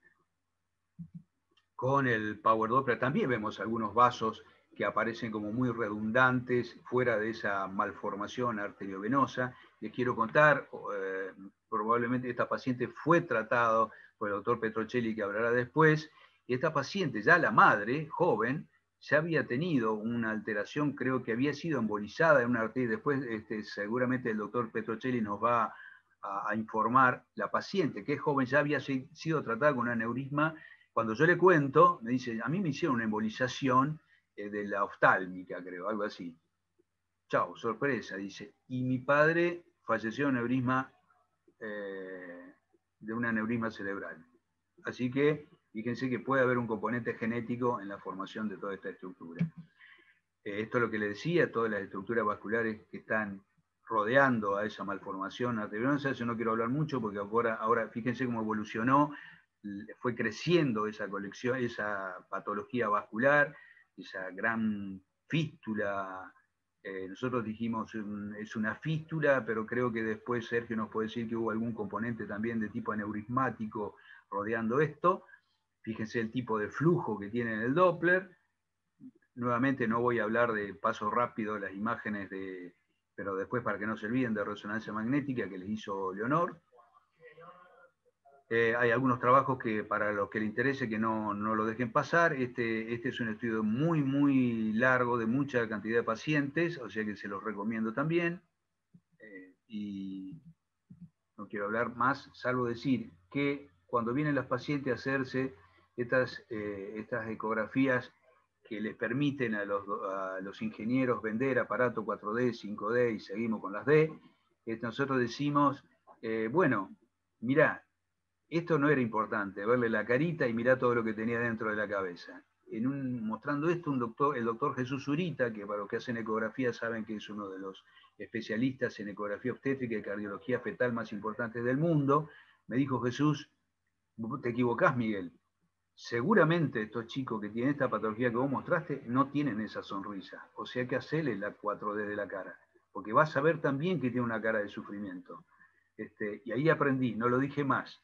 Con el Power Doppler también vemos algunos vasos que aparecen como muy redundantes, fuera de esa malformación arteriovenosa. Les quiero contar, eh, probablemente esta paciente fue tratada por el doctor Petrocelli, que hablará después, y esta paciente, ya la madre, joven, ya había tenido una alteración, creo que había sido embolizada en una arteria. Después este, seguramente el doctor Petrocelli nos va a, a informar. La paciente, que es joven, ya había sido tratada con un aneurisma. Cuando yo le cuento, me dice, a mí me hicieron una embolización eh, de la oftálmica, creo, algo así. Chau, sorpresa, dice. Y mi padre falleció de aneurisma, eh, de un aneurisma cerebral. Así que, fíjense que puede haber un componente genético en la formación de toda esta estructura. Eh, esto es lo que le decía, todas las estructuras vasculares que están rodeando a esa malformación arteriovenosa. Yo no quiero hablar mucho porque ahora, ahora fíjense cómo evolucionó, fue creciendo esa colección, esa patología vascular, esa gran fístula. Eh, nosotros dijimos es una fístula, pero creo que después Sergio nos puede decir que hubo algún componente también de tipo aneurismático rodeando esto. Fíjense el tipo de flujo que tiene en el Doppler. Nuevamente no voy a hablar de paso rápido las imágenes de, pero después para que no se olviden, de resonancia magnética que les hizo Leonor. Eh, hay algunos trabajos que para los que les interese que no, no lo dejen pasar. Este, este es un estudio muy, muy largo de mucha cantidad de pacientes, o sea que se los recomiendo también. Eh, y no quiero hablar más, salvo decir que cuando vienen las pacientes a hacerse estas, eh, estas ecografías que les permiten a los, a los ingenieros vender aparato cuatro D, cinco D y seguimos con las D, eh, nosotros decimos, eh, bueno, mirá, esto no era importante, verle la carita y mirar todo lo que tenía dentro de la cabeza. En un, mostrando esto, un doctor, el doctor Jesús Zurita, que para los que hacen ecografía saben que es uno de los especialistas en ecografía obstétrica y cardiología fetal más importantes del mundo, me dijo: Jesús, te equivocás, Miguel. Seguramente estos chicos que tienen esta patología que vos mostraste no tienen esa sonrisa. O sea que hacele la cuatro D de la cara, porque vas a ver también que tiene una cara de sufrimiento. Este, y ahí aprendí, no lo dije más.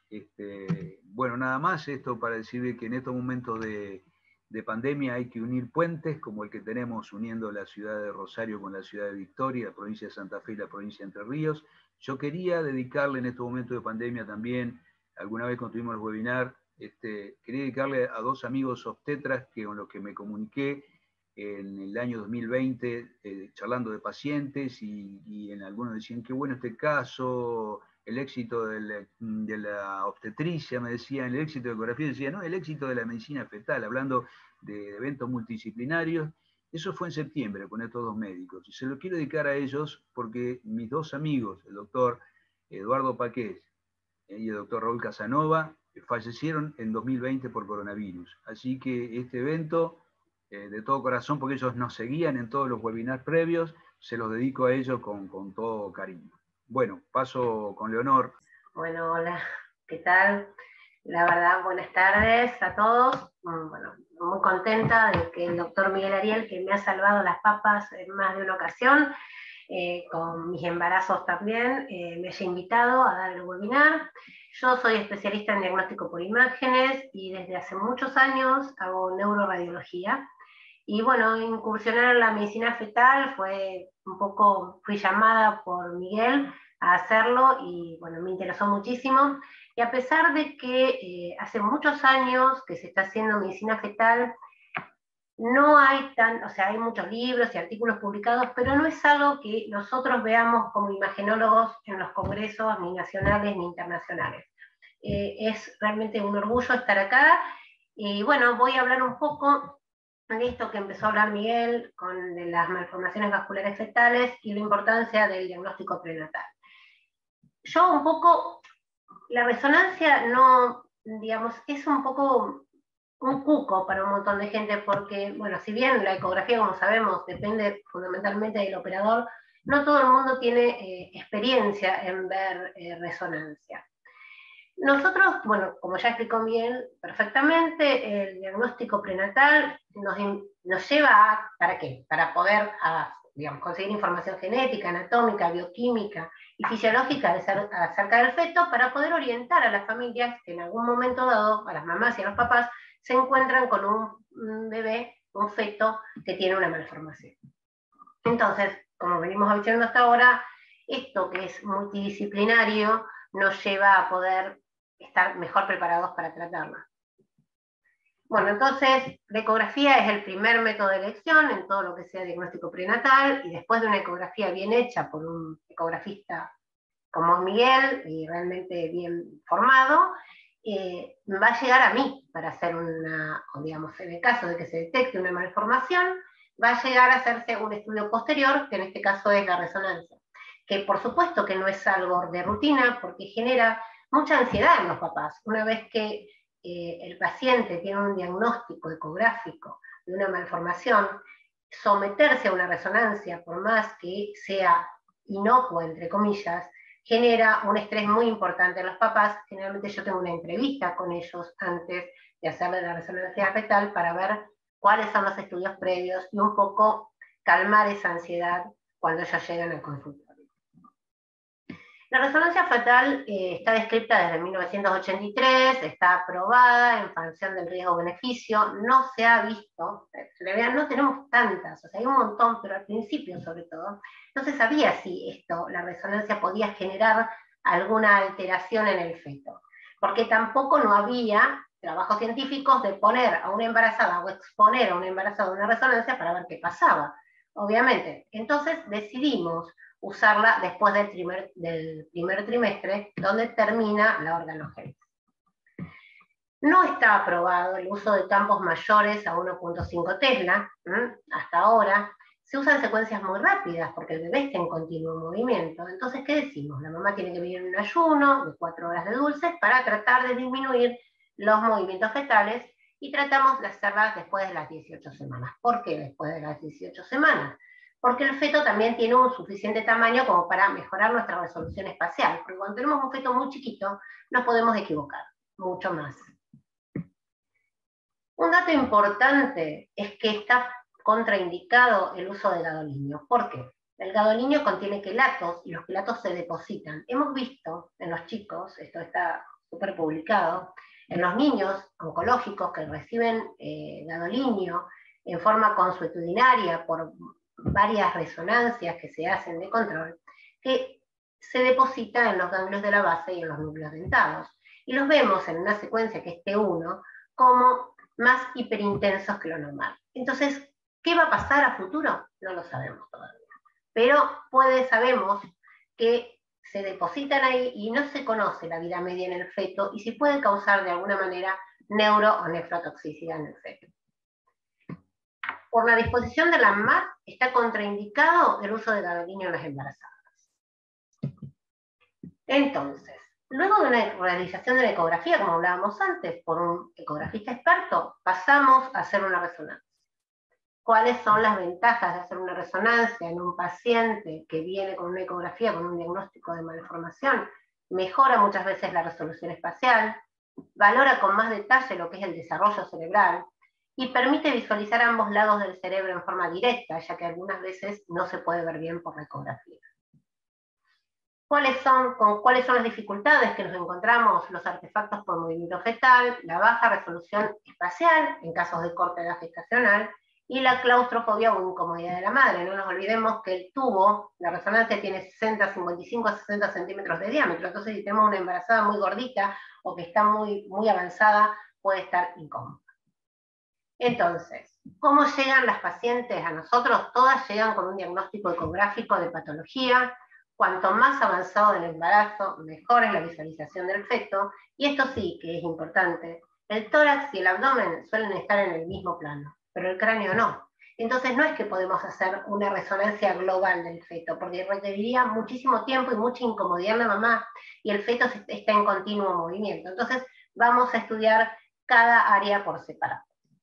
Este, bueno, nada más esto para decir que en estos momentos de, de pandemia hay que unir puentes como el que tenemos uniendo la ciudad de Rosario con la ciudad de Victoria, la provincia de Santa Fe y la provincia de Entre Ríos. Yo quería dedicarle en estos momentos de pandemia también, alguna vez cuando tuvimos el webinar, este, quería dedicarle a dos amigos obstetras que, con los que me comuniqué en el año dos mil veinte, eh, charlando de pacientes, y, y en algunos decían, qué bueno este caso, el éxito de la, de la obstetricia, me decían, el éxito de la ecografía, decían, no, el éxito de la medicina fetal, hablando de eventos multidisciplinarios. Eso fue en septiembre con estos dos médicos, y se lo quiero dedicar a ellos porque mis dos amigos, el doctor Eduardo Paqués y el doctor Raúl Casanova, fallecieron en dos mil veinte por coronavirus. Así que este evento, eh, de todo corazón, porque ellos nos seguían en todos los webinars previos, se los dedico a ellos con, con todo cariño. Bueno, paso con Leonor. Bueno, hola, ¿qué tal? La verdad, buenas tardes a todos. Bueno, muy contenta de que el doctor Miguel Ariel, que me ha salvado las papas en más de una ocasión, eh, con mis embarazos también, eh, me haya invitado a dar el webinar. Yo soy especialista en diagnóstico por imágenes y desde hace muchos años hago neuroradiología. Y bueno, incursionar en la medicina fetal fue un poco, fui llamada por Miguel a hacerlo y bueno, me interesó muchísimo. Y a pesar de que eh, hace muchos años que se está haciendo medicina fetal, no hay tan, o sea, hay muchos libros y artículos publicados, pero no es algo que nosotros veamos como imagenólogos en los congresos, ni nacionales ni internacionales. Eh, es realmente un orgullo estar acá, y bueno, voy a hablar un poco de esto que empezó a hablar Miguel, con de las malformaciones vasculares fetales y la importancia del diagnóstico prenatal. Yo un poco, la resonancia no, digamos, es un poco un cuco para un montón de gente, porque, bueno, si bien la ecografía, como sabemos, depende fundamentalmente del operador, no todo el mundo tiene eh, experiencia en ver eh, resonancia. Nosotros, bueno, como ya explicó Miguel perfectamente, el diagnóstico prenatal nos, nos lleva a, ¿para qué? Para poder a, digamos, conseguir información genética, anatómica, bioquímica y fisiológica acerca del feto, para poder orientar a las familias que en algún momento dado, a las mamás y a los papás, se encuentran con un bebé, un feto que tiene una malformación. Entonces, como venimos diciendo hasta ahora, esto que es multidisciplinario nos lleva a poder estar mejor preparados para tratarla. Bueno, entonces, la ecografía es el primer método de elección en todo lo que sea diagnóstico prenatal, y después de una ecografía bien hecha por un ecografista como Miguel, y realmente bien formado, eh, va a llegar a mí para hacer una, o digamos, en el caso de que se detecte una malformación, va a llegar a hacerse un estudio posterior, que en este caso es la resonancia, que por supuesto que no es algo de rutina, porque genera mucha ansiedad en los papás. Una vez que eh, el paciente tiene un diagnóstico ecográfico de una malformación, someterse a una resonancia, por más que sea inocua, entre comillas, genera un estrés muy importante a los papás. Generalmente yo tengo una entrevista con ellos antes de hacerle la resonancia fetal para ver cuáles son los estudios previos y un poco calmar esa ansiedad cuando ellos llegan al consultorio. La resonancia fetal eh, está descrita desde mil novecientos ochenta y tres, está aprobada en función del riesgo-beneficio, no se ha visto, en realidad no tenemos tantas, o sea, hay un montón, pero al principio sobre todo, no se sabía si esto, la resonancia podía generar alguna alteración en el feto, porque tampoco no había trabajos científicos de poner a una embarazada o exponer a una embarazada a una resonancia para ver qué pasaba, obviamente. Entonces decidimos usarla después del primer, del primer trimestre, donde termina la organogénesis. No está aprobado el uso de campos mayores a uno punto cinco Tesla, ¿m? Hasta ahora. Se usan secuencias muy rápidas, porque el bebé está en continuo movimiento. Entonces, ¿qué decimos? La mamá tiene que vivir en un ayuno de cuatro horas de dulces para tratar de disminuir los movimientos fetales, y tratamos de hacerlas después de las dieciocho semanas. ¿Por qué después de las dieciocho semanas? Porque el feto también tiene un suficiente tamaño como para mejorar nuestra resolución espacial, porque cuando tenemos un feto muy chiquito, nos podemos equivocar mucho más. Un dato importante es que está contraindicado el uso del gadolinio. ¿Por qué? El gadolinio contiene quelatos, y los quelatos se depositan. Hemos visto en los chicos, esto está súper publicado, en los niños oncológicos que reciben eh, gadolinio en forma consuetudinaria por varias resonancias que se hacen de control, que se deposita en los ganglios de la base y en los núcleos dentados. Y los vemos en una secuencia que es T uno como más hiperintensos que lo normal. Entonces, ¿qué va a pasar a futuro? No lo sabemos todavía. Pero puede, sabemos que se depositan ahí y no se conoce la vida media en el feto y si puede causar de alguna manera neuro o nefrotoxicidad en el feto. Por la disposición de la M A C está contraindicado el uso de gadolinio en las embarazadas. Entonces, luego de una realización de la ecografía, como hablábamos antes, por un ecografista experto, pasamos a hacer una resonancia. ¿Cuáles son las ventajas de hacer una resonancia en un paciente que viene con una ecografía, con un diagnóstico de malformación? Mejora muchas veces la resolución espacial, valora con más detalle lo que es el desarrollo cerebral, y permite visualizar ambos lados del cerebro en forma directa, ya que algunas veces no se puede ver bien por la ecografía. ¿Cuáles son, con, ¿Cuáles son las dificultades que nos encontramos? Los artefactos por movimiento fetal, la baja resolución espacial en casos de corta edad gestacional, y la claustrofobia o incomodidad de la madre. No nos olvidemos que el tubo, la resonancia tiene sesenta, cincuenta y cinco a sesenta centímetros de diámetro, entonces si tenemos una embarazada muy gordita o que está muy, muy avanzada, puede estar incómoda. Entonces, ¿Cómo llegan las pacientes a nosotros? Todas llegan con un diagnóstico ecográfico de patología. Cuanto más avanzado el embarazo, mejor es la visualización del feto, y esto sí que es importante. El tórax y el abdomen suelen estar en el mismo plano, pero el cráneo no. Entonces no es que podemos hacer una resonancia global del feto, porque requeriría muchísimo tiempo y mucha incomodidad en la mamá, y el feto está en continuo movimiento. Entonces vamos a estudiar cada área por separado.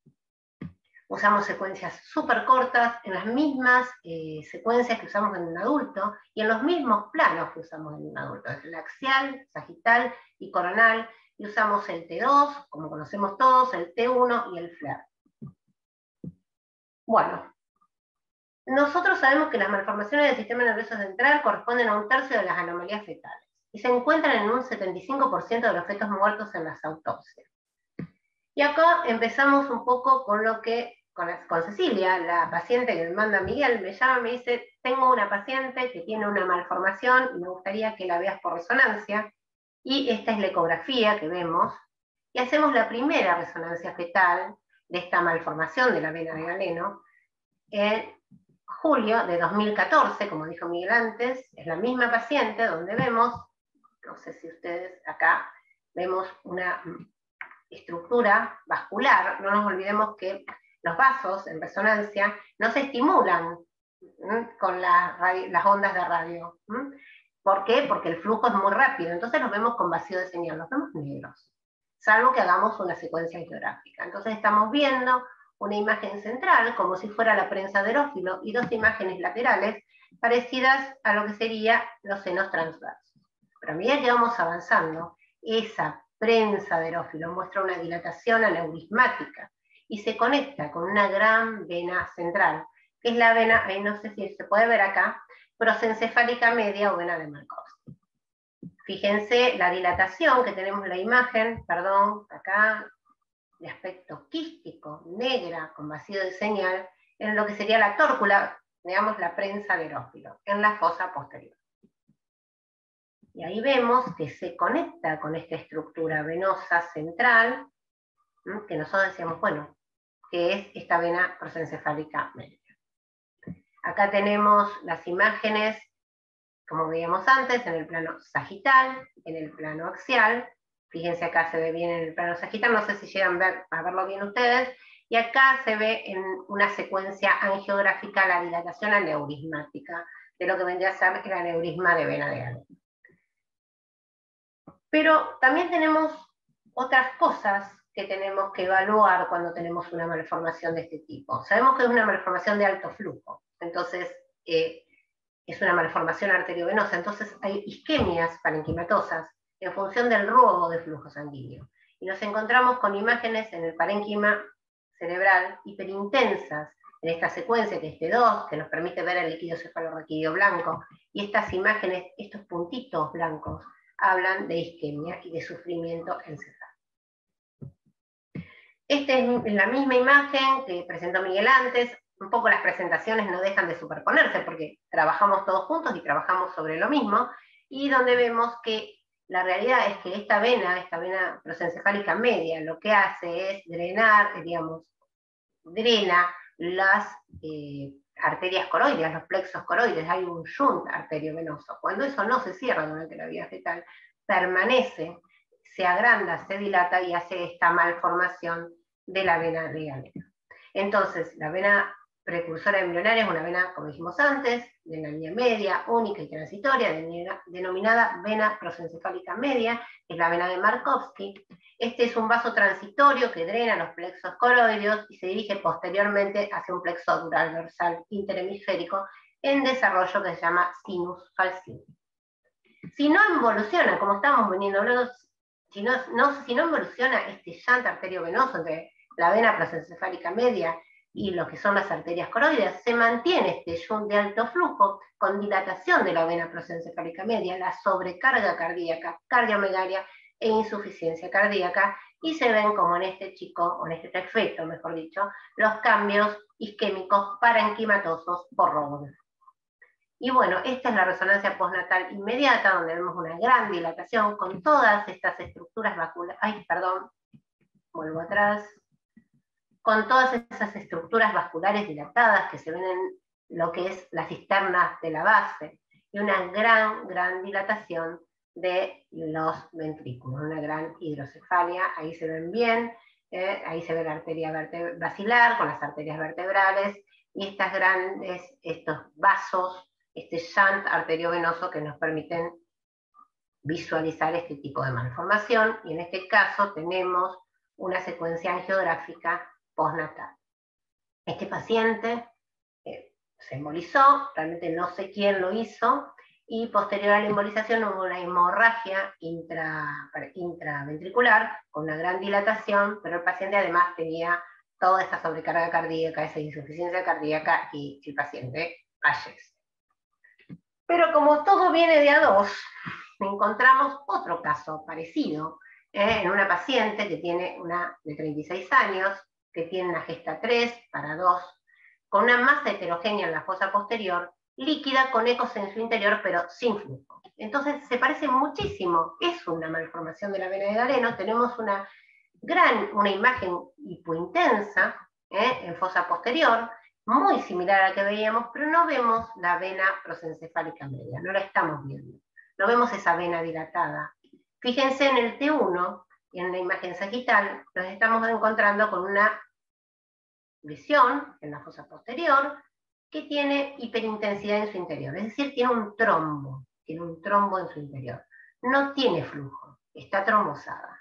Usamos secuencias súper cortas, en las mismas eh, secuencias que usamos en un adulto, y en los mismos planos que usamos en un adulto, es el axial, sagital y coronal, y usamos el T dos, como conocemos todos, el T uno y el F L A R. Bueno, nosotros sabemos que las malformaciones del sistema nervioso central corresponden a un tercio de las anomalías fetales, y se encuentran en un setenta y cinco por ciento de los fetos muertos en las autopsias. Y acá empezamos un poco con lo que Con, la, con Cecilia, la paciente que me manda Miguel, me llama y me dice, tengo una paciente que tiene una malformación y me gustaría que la veas por resonancia, y esta es la ecografía que vemos, y hacemos la primera resonancia fetal de esta malformación de la vena de Galeno, en julio de dos mil catorce, como dijo Miguel antes, es la misma paciente donde vemos, no sé si ustedes acá, vemos una estructura vascular, no nos olvidemos que los vasos en resonancia no se estimulan ¿m? con la radio, las ondas de radio. ¿m? ¿Por qué? Porque el flujo es muy rápido, entonces los vemos con vacío de señal, los vemos negros, salvo que hagamos una secuencia geográfica. Entonces estamos viendo una imagen central, como si fuera la prensa de Erófilo, y dos imágenes laterales, parecidas a lo que serían los senos transversos. Pero a medida que vamos avanzando, esa prensa de Erófilo muestra una dilatación aneurismática, y se conecta con una gran vena central, que es la vena, ahí no sé si se puede ver acá, prosencefálica media o vena de Markovsky. Fíjense la dilatación que tenemos en la imagen, perdón, acá, de aspecto quístico, negra, con vacío de señal, en lo que sería la tórcula, digamos la prensa de Erófilo, en la fosa posterior. Y ahí vemos que se conecta con esta estructura venosa central, que nosotros decíamos, bueno, que es esta vena prosencefálica media. Acá tenemos las imágenes, como veíamos antes, en el plano sagital, en el plano axial. Fíjense, acá se ve bien en el plano sagital, no sé si llegan a, ver, a verlo bien ustedes, y acá se ve en una secuencia angiográfica la dilatación aneurismática, de lo que vendría a ser el aneurisma de vena de Galeno. Pero también tenemos otras cosas que tenemos que evaluar cuando tenemos una malformación de este tipo. Sabemos que es una malformación de alto flujo, entonces eh, es una malformación arteriovenosa, entonces hay isquemias parenquimatosas en función del robo de flujo sanguíneo. Y nos encontramos con imágenes en el parénquima cerebral hiperintensas, en esta secuencia que es T dos, que nos permite ver el líquido cefalorraquídeo blanco, y estas imágenes, estos puntitos blancos, hablan de isquemia y de sufrimiento encefálico. Esta es la misma imagen que presentó Miguel antes, un poco las presentaciones no dejan de superponerse porque trabajamos todos juntos y trabajamos sobre lo mismo, y donde vemos que la realidad es que esta vena, esta vena prosencefálica media, lo que hace es drenar, digamos, drena las eh, arterias coroides, los plexos coroides, hay un shunt arteriovenoso. Cuando eso no se cierra durante la vida fetal, permanece, se agranda, se dilata y hace esta malformación de la vena de Galeno. Entonces, la vena precursora embrionaria es una vena, como dijimos antes, de la línea media, única y transitoria, denominada vena prosencefálica media, es la vena de Markovsky. Este es un vaso transitorio que drena los plexos coroideos y se dirige posteriormente hacia un plexo dural dorsal interhemisférico en desarrollo que se llama sinus falcinis. Si no involuciona, como estamos veniendo hablando, si no, no, si no involuciona este llanto arteriovenoso entre la vena prosencefálica media y lo que son las arterias coroideas, se mantiene este shunt de alto flujo con dilatación de la vena prosencefálica media, la sobrecarga cardíaca, cardiomegalia e insuficiencia cardíaca, y se ven como en este chico, o en este efecto, mejor dicho, los cambios isquémicos parenquimatosos por robo de flujo. Y bueno, esta es la resonancia postnatal inmediata, donde vemos una gran dilatación con todas estas estructuras vasculares. Ay, perdón, vuelvo atrás. con todas esas estructuras vasculares dilatadas que se ven en lo que es la cisterna de la base, y una gran, gran dilatación de los ventrículos, una gran hidrocefalia. Ahí se ven bien, eh, ahí se ve la arteria basilar con las arterias vertebrales, y estas grandes, estos vasos, este shunt arteriovenoso que nos permiten visualizar este tipo de malformación, y en este caso tenemos una secuencia angiográfica postnatal. Este paciente eh, se embolizó, realmente no sé quién lo hizo, y posterior a la embolización hubo una hemorragia intra, intraventricular con una gran dilatación, pero el paciente además tenía toda esta sobrecarga cardíaca, esa insuficiencia cardíaca, y el paciente fallece. Pero como todo viene de a dos, encontramos otro caso parecido, eh, en una paciente que tiene una de treinta y seis años, que tiene una gesta tres para dos, con una masa heterogénea en la fosa posterior, líquida con ecos en su interior, pero sin flujo. Entonces se parece muchísimo, es una malformación de la vena de Galeno. Tenemos una gran, una imagen hipointensa eh, en fosa posterior, muy similar a la que veíamos, pero no vemos la vena prosencefálica media, no la estamos viendo. No vemos esa vena dilatada. Fíjense en el T uno, en la imagen sagital, nos estamos encontrando con una lesión en la fosa posterior que tiene hiperintensidad en su interior, es decir, tiene un trombo, tiene un trombo en su interior. No tiene flujo, está trombosada.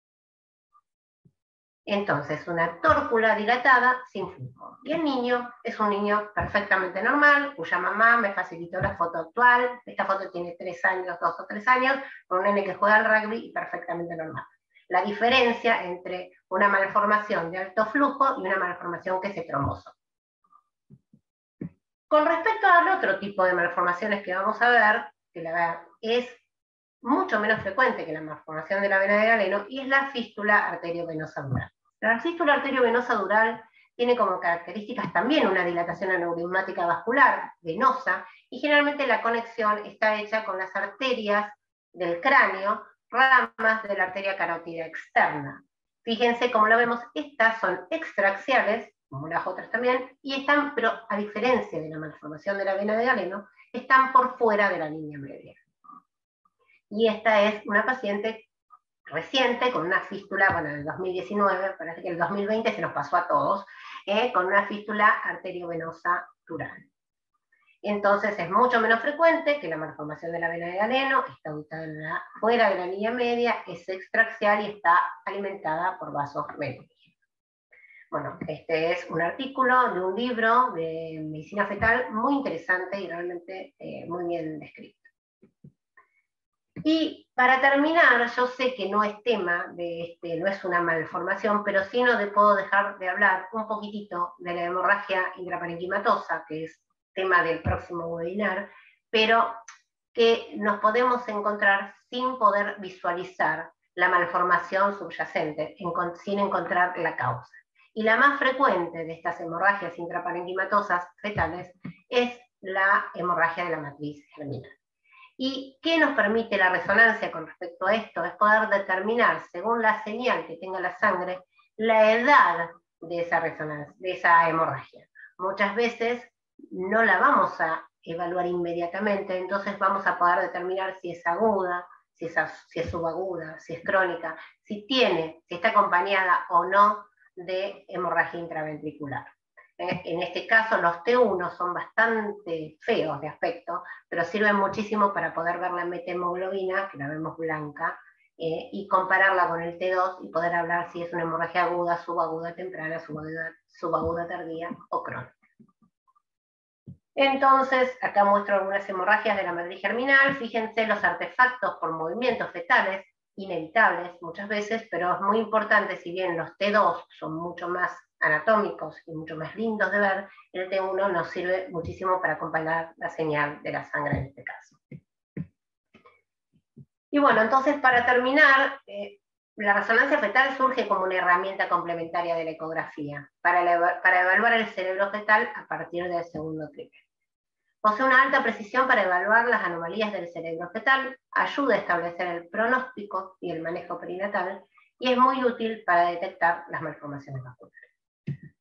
Entonces, una tórcula dilatada sin flujo. Y el niño es un niño perfectamente normal, cuya mamá me facilitó la foto actual. Esta foto tiene tres años, dos o tres años, con un nene que juega al rugby y perfectamente normal. La diferencia entre una malformación de alto flujo y una malformación que se trombosó. Con respecto al otro tipo de malformaciones que vamos a ver, que la es mucho menos frecuente que la malformación de la vena de Galeno, y es la fístula arteriovenosa dural. La fístula arteriovenosa dural tiene como características también una dilatación aneurismática vascular venosa, y generalmente la conexión está hecha con las arterias del cráneo, ramas de la arteria carótida externa. Fíjense cómo lo vemos, estas son extraaxiales, como las otras también, y están, pero a diferencia de la malformación de la vena de Galeno, están por fuera de la línea media. Y esta es una paciente reciente, con una fístula, bueno, del dos mil diecinueve, parece que el dos mil veinte se nos pasó a todos, eh, con una fístula arteriovenosa dural. Entonces es mucho menos frecuente que la malformación de la vena de Galeno, está ubicada en la, fuera de la línea media, es extraaxial y está alimentada por vasos venosos. Bueno, este es un artículo de un libro de medicina fetal muy interesante y realmente eh, muy bien descrito. Y para terminar, yo sé que no es tema de este, no es una malformación, pero sí no de, puedo dejar de hablar un poquitito de la hemorragia intraparenquimatosa, que es tema del próximo webinar, pero que nos podemos encontrar sin poder visualizar la malformación subyacente, en, sin encontrar la causa. Y la más frecuente de estas hemorragias intraparenquimatosas fetales es la hemorragia de la matriz germinal. ¿Y qué nos permite la resonancia con respecto a esto? Es poder determinar, según la señal que tenga la sangre, la edad de esa resonancia, de esa hemorragia. Muchas veces no la vamos a evaluar inmediatamente, entonces vamos a poder determinar si es aguda, si es, si es subaguda, si es crónica, si tiene, si está acompañada o no de hemorragia intraventricular. Eh, en este caso los T uno son bastante feos de aspecto, pero sirven muchísimo para poder ver la methemoglobina, que la vemos blanca, eh, y compararla con el T dos y poder hablar si es una hemorragia aguda, subaguda temprana, subaguda, subaguda tardía o crónica. Entonces, acá muestro algunas hemorragias de la matriz germinal. Fíjense los artefactos por movimientos fetales, inevitables muchas veces, pero es muy importante, si bien los T dos son mucho más anatómicos y mucho más lindos de ver, el T uno nos sirve muchísimo para acompañar la señal de la sangre en este caso. Y bueno, entonces para terminar, eh, la resonancia fetal surge como una herramienta complementaria de la ecografía, para, la, para evaluar el cerebro fetal a partir del segundo trimestre. Posee una alta precisión para evaluar las anomalías del cerebro fetal, ayuda a establecer el pronóstico y el manejo perinatal, y es muy útil para detectar las malformaciones vasculares.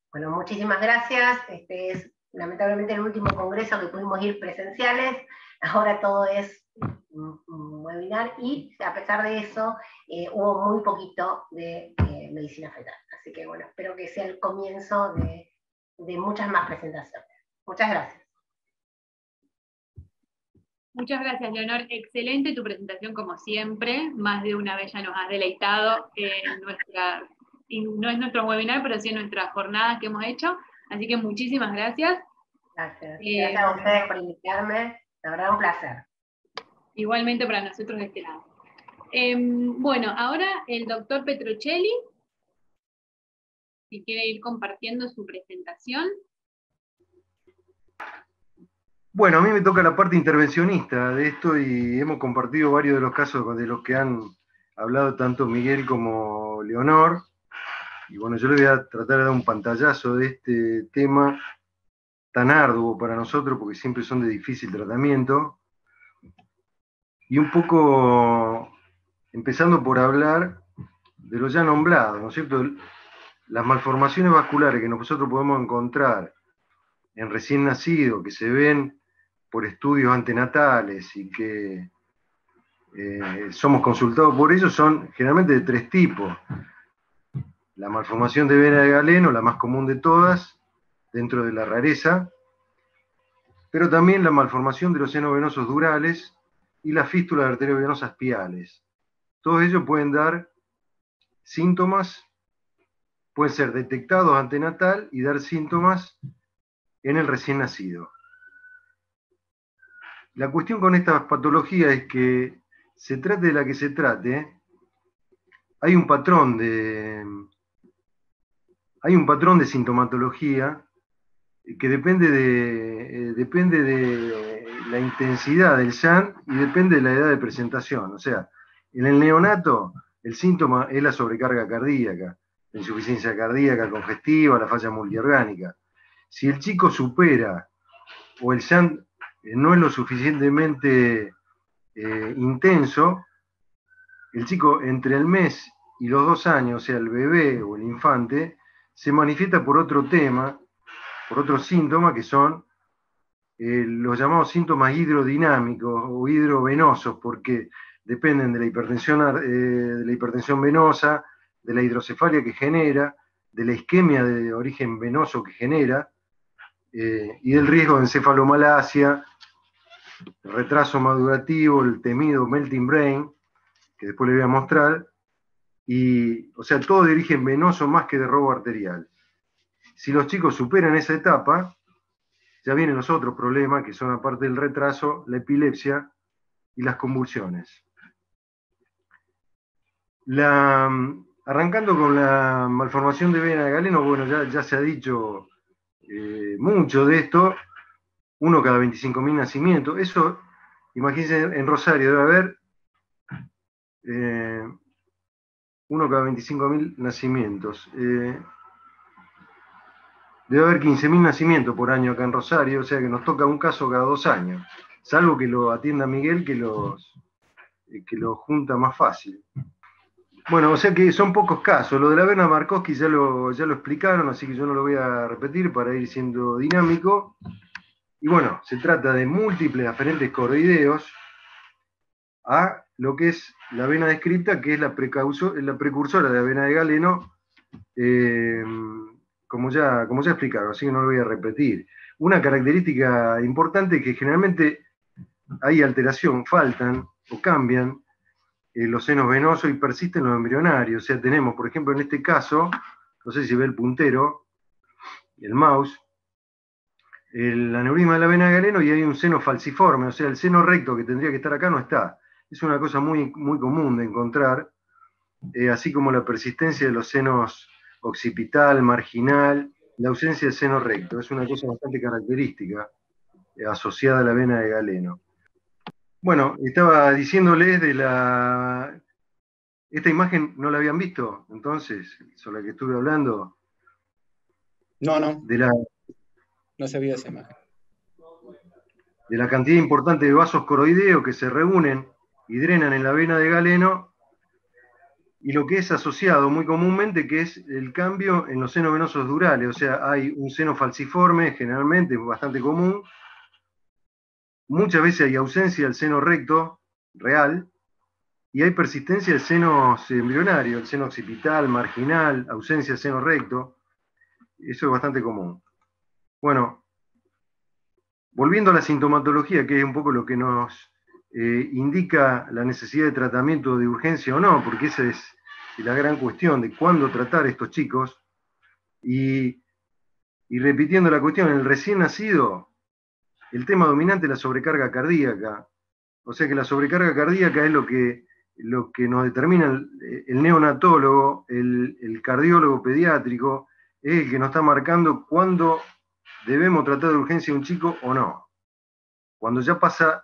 bueno, muchísimas gracias. Este es lamentablemente el último congreso que pudimos ir presenciales. Ahora todo es un, un webinar y a pesar de eso eh, hubo muy poquito de eh, medicina fetal. Así que bueno, espero que sea el comienzo de, de muchas más presentaciones. Muchas gracias. Muchas gracias, Leonor. Excelente tu presentación como siempre. Más de una vez ya nos has deleitado en nuestra, y no es nuestro webinar, pero sí en nuestras jornadas que hemos hecho. Así que muchísimas gracias. Gracias. Eh, gracias a ustedes por invitarme. La verdad, un placer. Igualmente para nosotros de este lado. Eh, bueno, ahora el doctor Petrocelli, si quiere ir compartiendo su presentación. Bueno, a mí me toca la parte intervencionista de esto y hemos compartido varios de los casos de los que han hablado tanto Miguel como Leonor. Y bueno, yo le voy a tratar de dar un pantallazo de este tema tan arduo para nosotros, porque siempre son de difícil tratamiento. Y un poco empezando por hablar de lo ya nombrado, ¿no es cierto? Las malformaciones vasculares que nosotros podemos encontrar en recién nacido, que se ven por estudios antenatales y que eh, somos consultados por ellos, son generalmente de tres tipos. La malformación de vena de Galeno, la más común de todas, dentro de la rareza, pero también la malformación de los senos venosos durales y la fístula de arteriovenosas piales. Todos ellos pueden dar síntomas, pueden ser detectados antenatal y dar síntomas en el recién nacido. La cuestión con estas patologías es que se trate de la que se trate, hay un patrón de, hay un patrón de sintomatología que depende de, eh, depende de la intensidad del S A N y depende de la edad de presentación. O sea, en el neonato el síntoma es la sobrecarga cardíaca, la insuficiencia cardíaca congestiva, la falla multiorgánica. Si el chico supera o el S A N no es lo suficientemente eh, intenso, el chico entre el mes y los dos años, o sea, el bebé o el infante, se manifiesta por otro tema, por otros síntomas que son eh, los llamados síntomas hidrodinámicos o hidrovenosos, porque dependen de la hipertensión, eh, de la hipertensión venosa, de la hidrocefalia que genera, de la isquemia de origen venoso que genera, eh, y del riesgo de encefalomalacia, el retraso madurativo, el temido melting brain, que después le voy a mostrar, y, o sea, todo de origen venoso más que de robo arterial. Si los chicos superan esa etapa, ya vienen los otros problemas, que son aparte del retraso, la epilepsia y las convulsiones. La, arrancando con la malformación de vena de Galeno, bueno, ya, ya se ha dicho eh, mucho de esto, uno cada veinticinco mil nacimientos. Eso, imagínense, en Rosario debe haber eh, uno cada veinticinco mil nacimientos. Eh, debe haber quince mil nacimientos por año acá en Rosario, o sea que nos toca un caso cada dos años, salvo que lo atienda Miguel, que los, eh, que lo junta más fácil. Bueno, o sea que son pocos casos. Lo de la vena Markovsky ya lo, ya lo explicaron, así que yo no lo voy a repetir para ir siendo dinámico. Y bueno, se trata de múltiples aferentes coroideos a lo que es la vena descripta, que es la, la precursora de la vena de Galeno, eh, como, ya, como ya explicaron, así que no lo voy a repetir. Una característica importante es que generalmente hay alteración, faltan o cambian eh, los senos venosos y persisten los embrionarios. O sea, tenemos, por ejemplo, en este caso, no sé si ve el puntero, el mouse, el aneurisma de la vena de Galeno y hay un seno falciforme, o sea, el seno recto que tendría que estar acá no está. Es una cosa muy, muy común de encontrar, eh, así como la persistencia de los senos occipital, marginal, la ausencia del seno recto. Es una cosa bastante característica eh, asociada a la vena de Galeno. Bueno, estaba diciéndoles de la... ¿Esta imagen no la habían visto entonces, sobre la que estuve hablando? No, no. De la... No sabía esa imagen. De la cantidad importante de vasos coroideos que se reúnen y drenan en la vena de Galeno y lo que es asociado muy comúnmente, que es el cambio en los senos venosos durales. O sea, hay un seno falciforme, generalmente, bastante común. Muchas veces hay ausencia del seno recto real, y hay persistencia de senos embrionarios, el seno occipital, marginal, ausencia de seno recto. Eso es bastante común. Bueno, volviendo a la sintomatología, que es un poco lo que nos eh, indica la necesidad de tratamiento de urgencia o no, porque esa es la gran cuestión de cuándo tratar a estos chicos. Y, y repitiendo la cuestión, en el recién nacido, el tema dominante es la sobrecarga cardíaca. O sea que la sobrecarga cardíaca es lo que, lo que nos determina el, el neonatólogo, el, el cardiólogo pediátrico, es el que nos está marcando cuándo debemos tratar de urgencia a un chico o no. Cuando ya pasa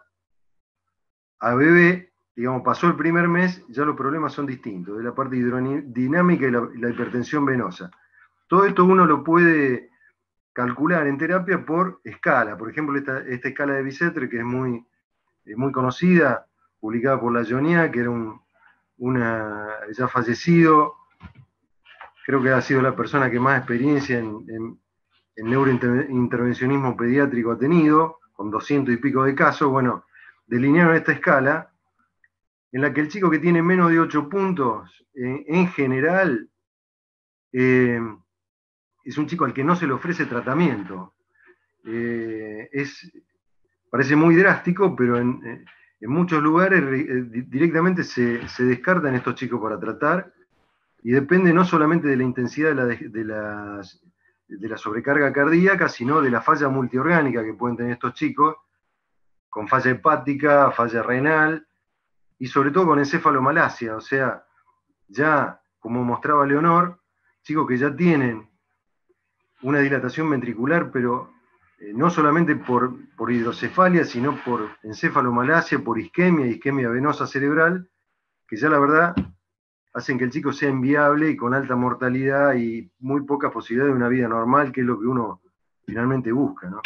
a bebé, digamos, pasó el primer mes, ya los problemas son distintos, de la parte hidrodinámica y la, y la hipertensión venosa. Todo esto uno lo puede calcular en terapia por escala. Por ejemplo, esta, esta escala de Bicêtre, que es muy, es muy conocida, publicada por la Jonia, que era un una, ya fallecido, creo que ha sido la persona que más experiencia en, en, en neurointervencionismo pediátrico ha tenido, con doscientos y pico de casos. Bueno, delinearon esta escala, en la que el chico que tiene menos de ocho puntos, eh, en general, eh, es un chico al que no se le ofrece tratamiento. Eh, es, parece muy drástico, pero en, en muchos lugares eh, directamente se, se descartan estos chicos para tratar, y depende no solamente de la intensidad de la, de, de, las, de la sobrecarga cardíaca, sino de la falla multiorgánica que pueden tener estos chicos, con falla hepática, falla renal, y sobre todo con encefalomalacia. O sea, ya, como mostraba Leonor, chicos que ya tienen una dilatación ventricular, pero eh, no solamente por, por hidrocefalia, sino por encefalomalacia, por isquemia, isquemia venosa cerebral, que ya la verdad hacen que el chico sea inviable y con alta mortalidad y muy poca posibilidad de una vida normal, que es lo que uno finalmente busca, ¿no?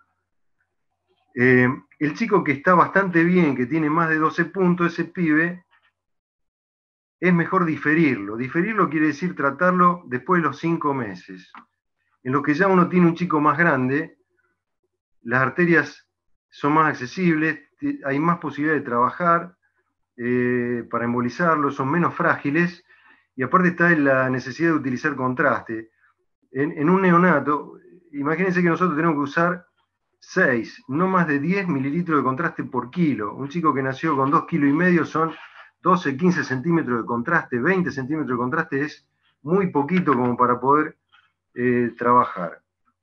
Eh, el chico que está bastante bien, que tiene más de doce puntos, ese pibe, es mejor diferirlo. Diferirlo quiere decir tratarlo después de los cinco meses. En lo que ya uno tiene un chico más grande, las arterias son más accesibles, hay más posibilidad de trabajar eh, para embolizarlo, son menos frágiles, y aparte está la necesidad de utilizar contraste. En, en un neonato, imagínense que nosotros tenemos que usar seis, no más de diez mililitros de contraste por kilo. Un chico que nació con dos kilos y medio son doce, quince centímetros de contraste, veinte centímetros de contraste, es muy poquito como para poder eh, trabajar.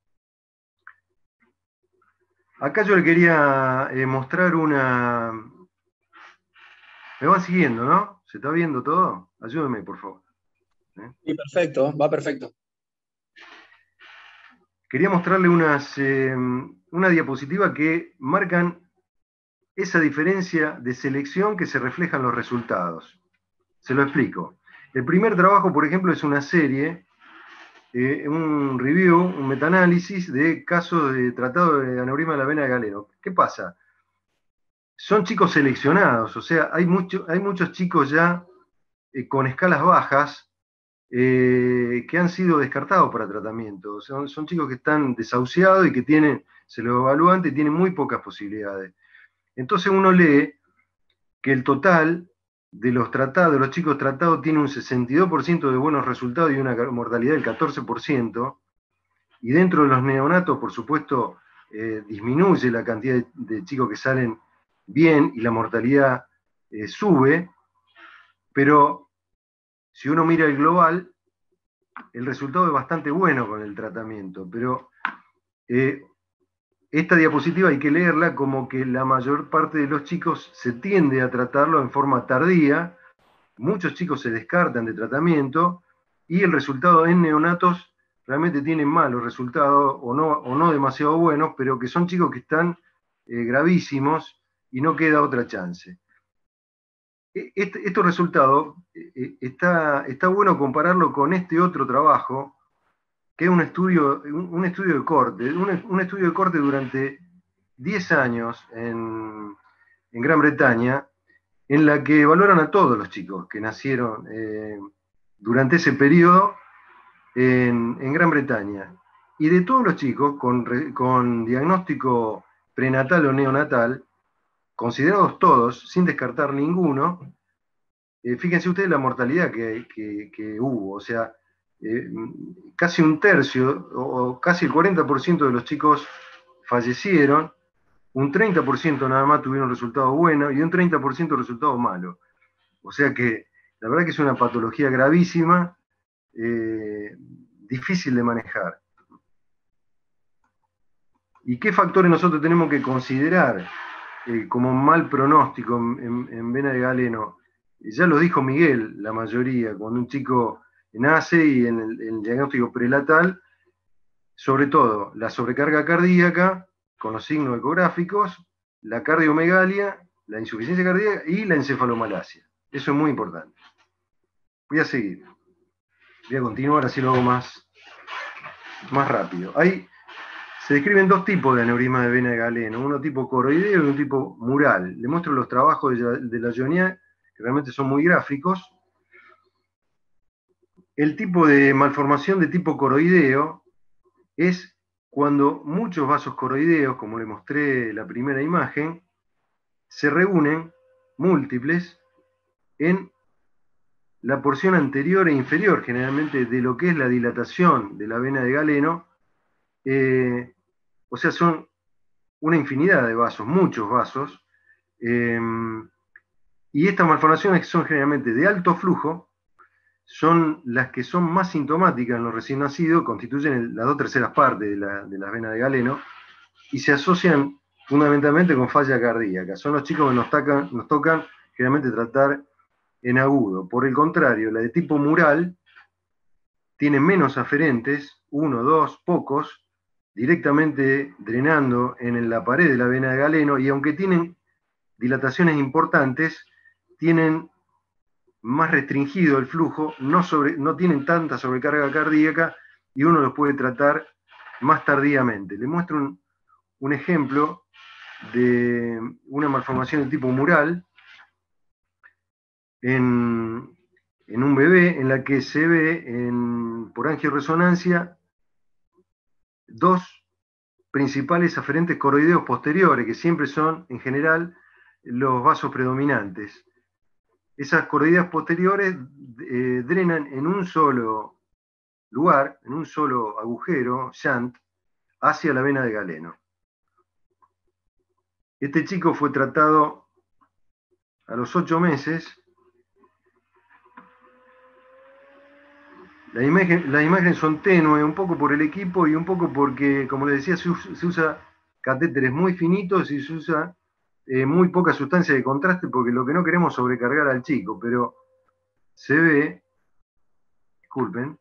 Acá yo le quería eh, mostrar una... Me van siguiendo, ¿no? ¿Se está viendo todo? Ayúdenme, por favor. ¿Eh? Sí, perfecto, va perfecto. Quería mostrarle unas, eh, una diapositiva que marcan esa diferencia de selección que se refleja en los resultados. Se lo explico. El primer trabajo, por ejemplo, es una serie, eh, un review, un metaanálisis de casos de tratado de aneurisma de la vena de Galeno. ¿Qué pasa? Son chicos seleccionados, o sea, hay, mucho, hay muchos chicos ya eh, con escalas bajas eh, que han sido descartados para tratamiento. O sea, son, son chicos que están desahuciados y que tienen, se los evalúan y tienen muy pocas posibilidades. Entonces uno lee que el total de los tratados, de los chicos tratados, tiene un sesenta y dos por ciento de buenos resultados y una mortalidad del catorce por ciento, y dentro de los neonatos, por supuesto, eh, disminuye la cantidad de, de chicos que salen bien y la mortalidad eh, sube, pero si uno mira el global, el resultado es bastante bueno con el tratamiento, pero eh, esta diapositiva hay que leerla como que la mayor parte de los chicos se tiende a tratarlo en forma tardía, muchos chicos se descartan de tratamiento, y el resultado en neonatos realmente tiene malos resultados, o no, o no demasiado buenos, pero que son chicos que están eh, gravísimos y no queda otra chance. Este, estos resultados, eh, está, está bueno compararlo con este otro trabajo, que es un estudio, un, un estudio de corte, un, un estudio de corte durante diez años en, en Gran Bretaña, en la que valoran a todos los chicos que nacieron eh, durante ese periodo en, en Gran Bretaña. Y de todos los chicos con, con diagnóstico prenatal o neonatal, considerados todos, sin descartar ninguno, eh, fíjense ustedes la mortalidad que, que, que hubo, o sea, eh, casi un tercio, o, o casi el cuarenta por ciento de los chicos fallecieron, un treinta por ciento nada más tuvieron resultados buenos y un treinta por ciento resultados malos. O sea que la verdad que es una patología gravísima, eh, difícil de manejar. ¿Y qué factores nosotros tenemos que considerar eh, como mal pronóstico en, en, en vena de galeno? Ya lo dijo Miguel, la mayoría, cuando un chico nace y en el, en el diagnóstico prelatal, sobre todo la sobrecarga cardíaca, con los signos ecográficos, la cardiomegalia, la insuficiencia cardíaca y la encefalomalacia. Eso es muy importante. Voy a seguir. Voy a continuar, así lo hago más, más rápido. Hay, se describen dos tipos de aneurisma de vena de galeno, uno tipo coroideo y un tipo mural. Le muestro los trabajos de, de la Joignet, que realmente son muy gráficos. El tipo de malformación de tipo coroideo es cuando muchos vasos coroideos, como le mostré en la primera imagen, se reúnen, múltiples, en la porción anterior e inferior, generalmente, de lo que es la dilatación de la vena de galeno. Eh, o sea, son una infinidad de vasos, muchos vasos, eh, y estas malformaciones son generalmente de alto flujo, son las que son más sintomáticas en los recién nacidos, constituyen el, las dos terceras partes de la, de las venas de galeno, y se asocian fundamentalmente con falla cardíaca. Son los chicos que nos, tacan, nos tocan generalmente tratar en agudo. Por el contrario, la de tipo mural tiene menos aferentes, uno, dos, pocos, directamente drenando en la pared de la vena de galeno, y aunque tienen dilataciones importantes, tienen más restringido el flujo, no, sobre, no tienen tanta sobrecarga cardíaca y uno los puede tratar más tardíamente. Les muestro un, un ejemplo de una malformación de tipo mural en, en un bebé en la que se ve en, por angioresonancia dos principales aferentes coroideos posteriores, que siempre son en general los vasos predominantes. Esas coroideas posteriores eh, drenan en un solo lugar, en un solo agujero, shunt, hacia la vena de galeno. Este chico fue tratado a los ocho meses. La imagen, las imágenes son tenues, un poco por el equipo y un poco porque, como les decía, se usa, se usa catéteres muy finitos y se usa eh, muy poca sustancia de contraste, porque lo que no queremos es sobrecargar al chico, pero se ve, disculpen,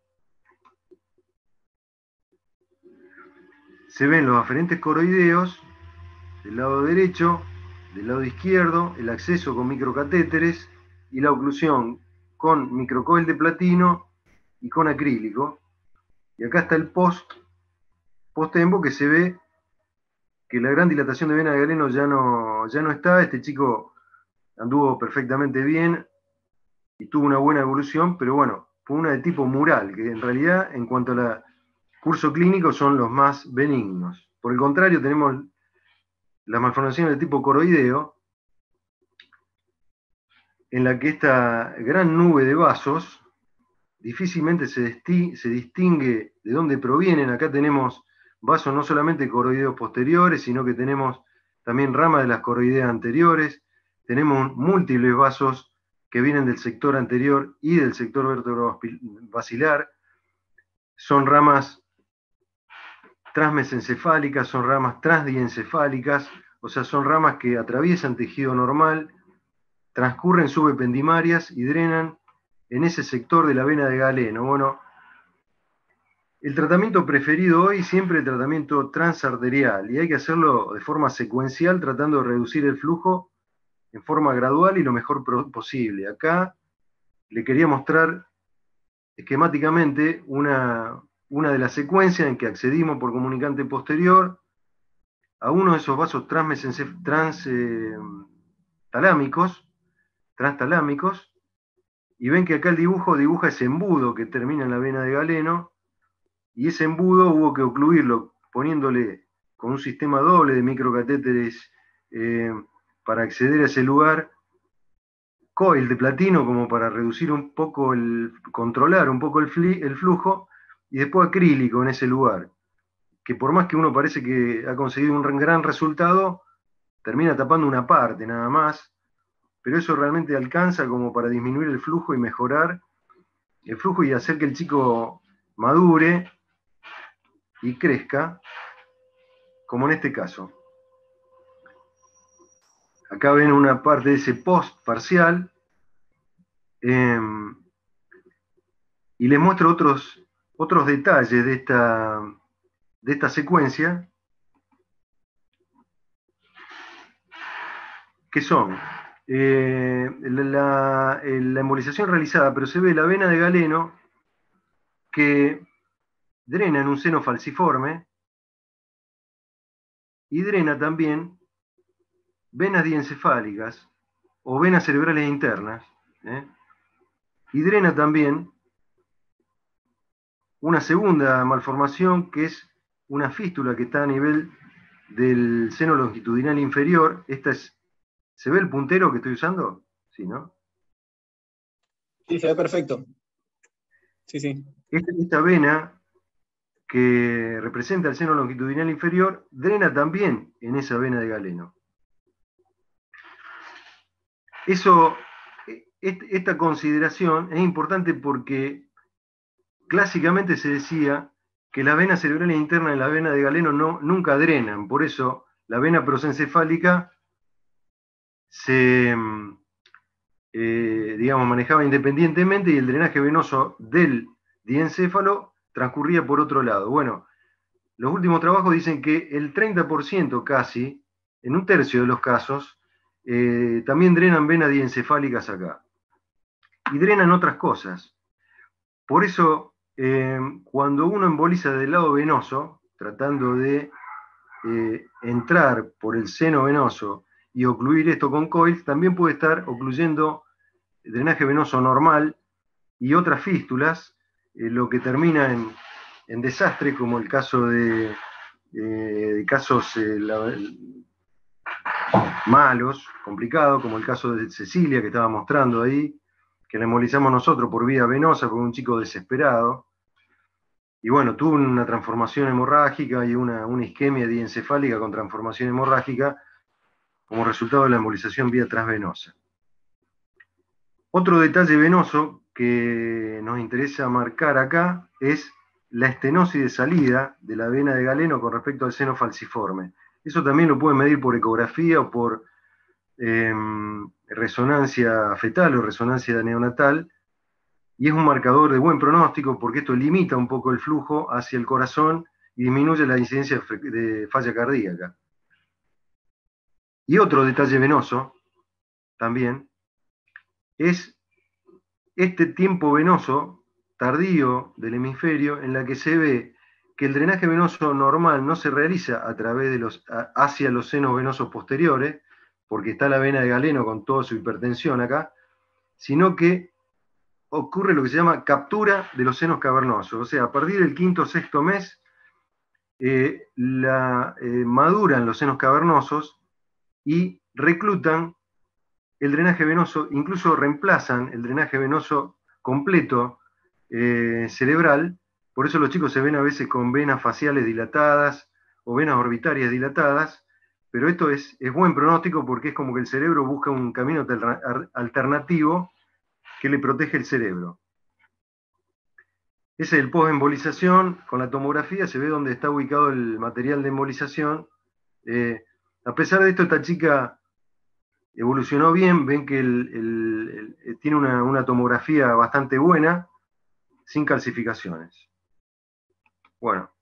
se ven los aferentes coroideos del lado derecho, del lado izquierdo, el acceso con microcatéteres y la oclusión con microcoil de platino y con acrílico. Y acá está el post, post-embo, que se ve que la gran dilatación de vena de galeno ya no, ya no está. Este chico anduvo perfectamente bien y tuvo una buena evolución, pero bueno, fue una de tipo mural, que en realidad, en cuanto al curso clínico, son los más benignos. Por el contrario, tenemos las malformaciones de tipo coroideo, en la que esta gran nube de vasos difícilmente se, se distingue de dónde provienen. Acá tenemos vasos no solamente coroideos posteriores, sino que tenemos también ramas de las coroideas anteriores, tenemos múltiples vasos que vienen del sector anterior y del sector vertebrobasilar, son ramas transmesencefálicas, son ramas transdiencefálicas, o sea, son ramas que atraviesan tejido normal, transcurren subependimarias y drenan en ese sector de la vena de galeno. Bueno, el tratamiento preferido hoy siempre el tratamiento transarterial, y hay que hacerlo de forma secuencial, tratando de reducir el flujo en forma gradual y lo mejor posible. Acá le quería mostrar esquemáticamente una, una de las secuencias en que accedimos por comunicante posterior a uno de esos vasos transtalámicos, transtalámicos, y ven que acá el dibujo dibuja ese embudo que termina en la vena de Galeno, y ese embudo hubo que ocluirlo poniéndole con un sistema doble de microcatéteres eh, para acceder a ese lugar, coil de platino como para reducir un poco, el, controlar un poco el, fli, el flujo, y después acrílico en ese lugar, que por más que uno parece que ha conseguido un gran resultado, termina tapando una parte nada más, pero eso realmente alcanza como para disminuir el flujo y mejorar el flujo y hacer que el chico madure y crezca, como en este caso. Acá ven una parte de ese post parcial, eh, y les muestro otros, otros detalles de esta, de esta secuencia, que son eh, la, la embolización realizada, pero se ve la vena de Galeno que drena en un seno falciforme y drena también venas diencefálicas o venas cerebrales internas, ¿eh? Y drena también una segunda malformación que es una fístula que está a nivel del seno longitudinal inferior. Esta es, ¿se ve el puntero que estoy usando? Sí, ¿no? Sí, se ve perfecto. Sí, sí. Esta, esta vena que representa el seno longitudinal inferior drena también en esa vena de Galeno. Eso, esta consideración es importante porque clásicamente se decía que las venas cerebrales internas de la vena de Galeno no, nunca drenan, por eso la vena prosencefálica se, eh, digamos, manejaba independientemente y el drenaje venoso del diencéfalo transcurría por otro lado. Bueno, los últimos trabajos dicen que el treinta por ciento casi, en un tercio de los casos, eh, también drenan venas diencefálicas acá. Y drenan otras cosas. Por eso, eh, cuando uno emboliza del lado venoso, tratando de eh, entrar por el seno venoso y ocluir esto con coils, también puede estar ocluyendo drenaje venoso normal y otras fístulas, eh, lo que termina en, en desastres como el caso de, eh, de casos eh, la, malos, complicados, como el caso de Cecilia que estaba mostrando ahí, que la embolizamos nosotros por vía venosa con un chico desesperado. Y bueno, tuvo una transformación hemorrágica y una, una isquemia diencefálica con transformación hemorrágica como resultado de la embolización vía transvenosa. Otro detalle venoso que nos interesa marcar acá es la estenosis de salida de la vena de Galeno con respecto al seno falciforme. Eso también lo pueden medir por ecografía o por eh, resonancia fetal o resonancia neonatal, y es un marcador de buen pronóstico porque esto limita un poco el flujo hacia el corazón y disminuye la incidencia de falla cardíaca. Y otro detalle venoso también es este tiempo venoso tardío del hemisferio en la que se ve que el drenaje venoso normal no se realiza a través de los, hacia los senos venosos posteriores, porque está la vena de Galeno con toda su hipertensión acá, sino que ocurre lo que se llama captura de los senos cavernosos. O sea, a partir del quinto o sexto mes eh, la, eh, maduran los senos cavernosos y reclutan el drenaje venoso, incluso reemplazan el drenaje venoso completo eh, cerebral. Por eso los chicos se ven a veces con venas faciales dilatadas o venas orbitarias dilatadas, pero esto es, es buen pronóstico porque es como que el cerebro busca un camino alternativo que le protege el cerebro. Ese es el post-embolización. Con la tomografía se ve dónde está ubicado el material de embolización. Eh, a pesar de esto, esta chica evolucionó bien. Ven que el, el, el, tiene una, una tomografía bastante buena, sin calcificaciones. Bueno.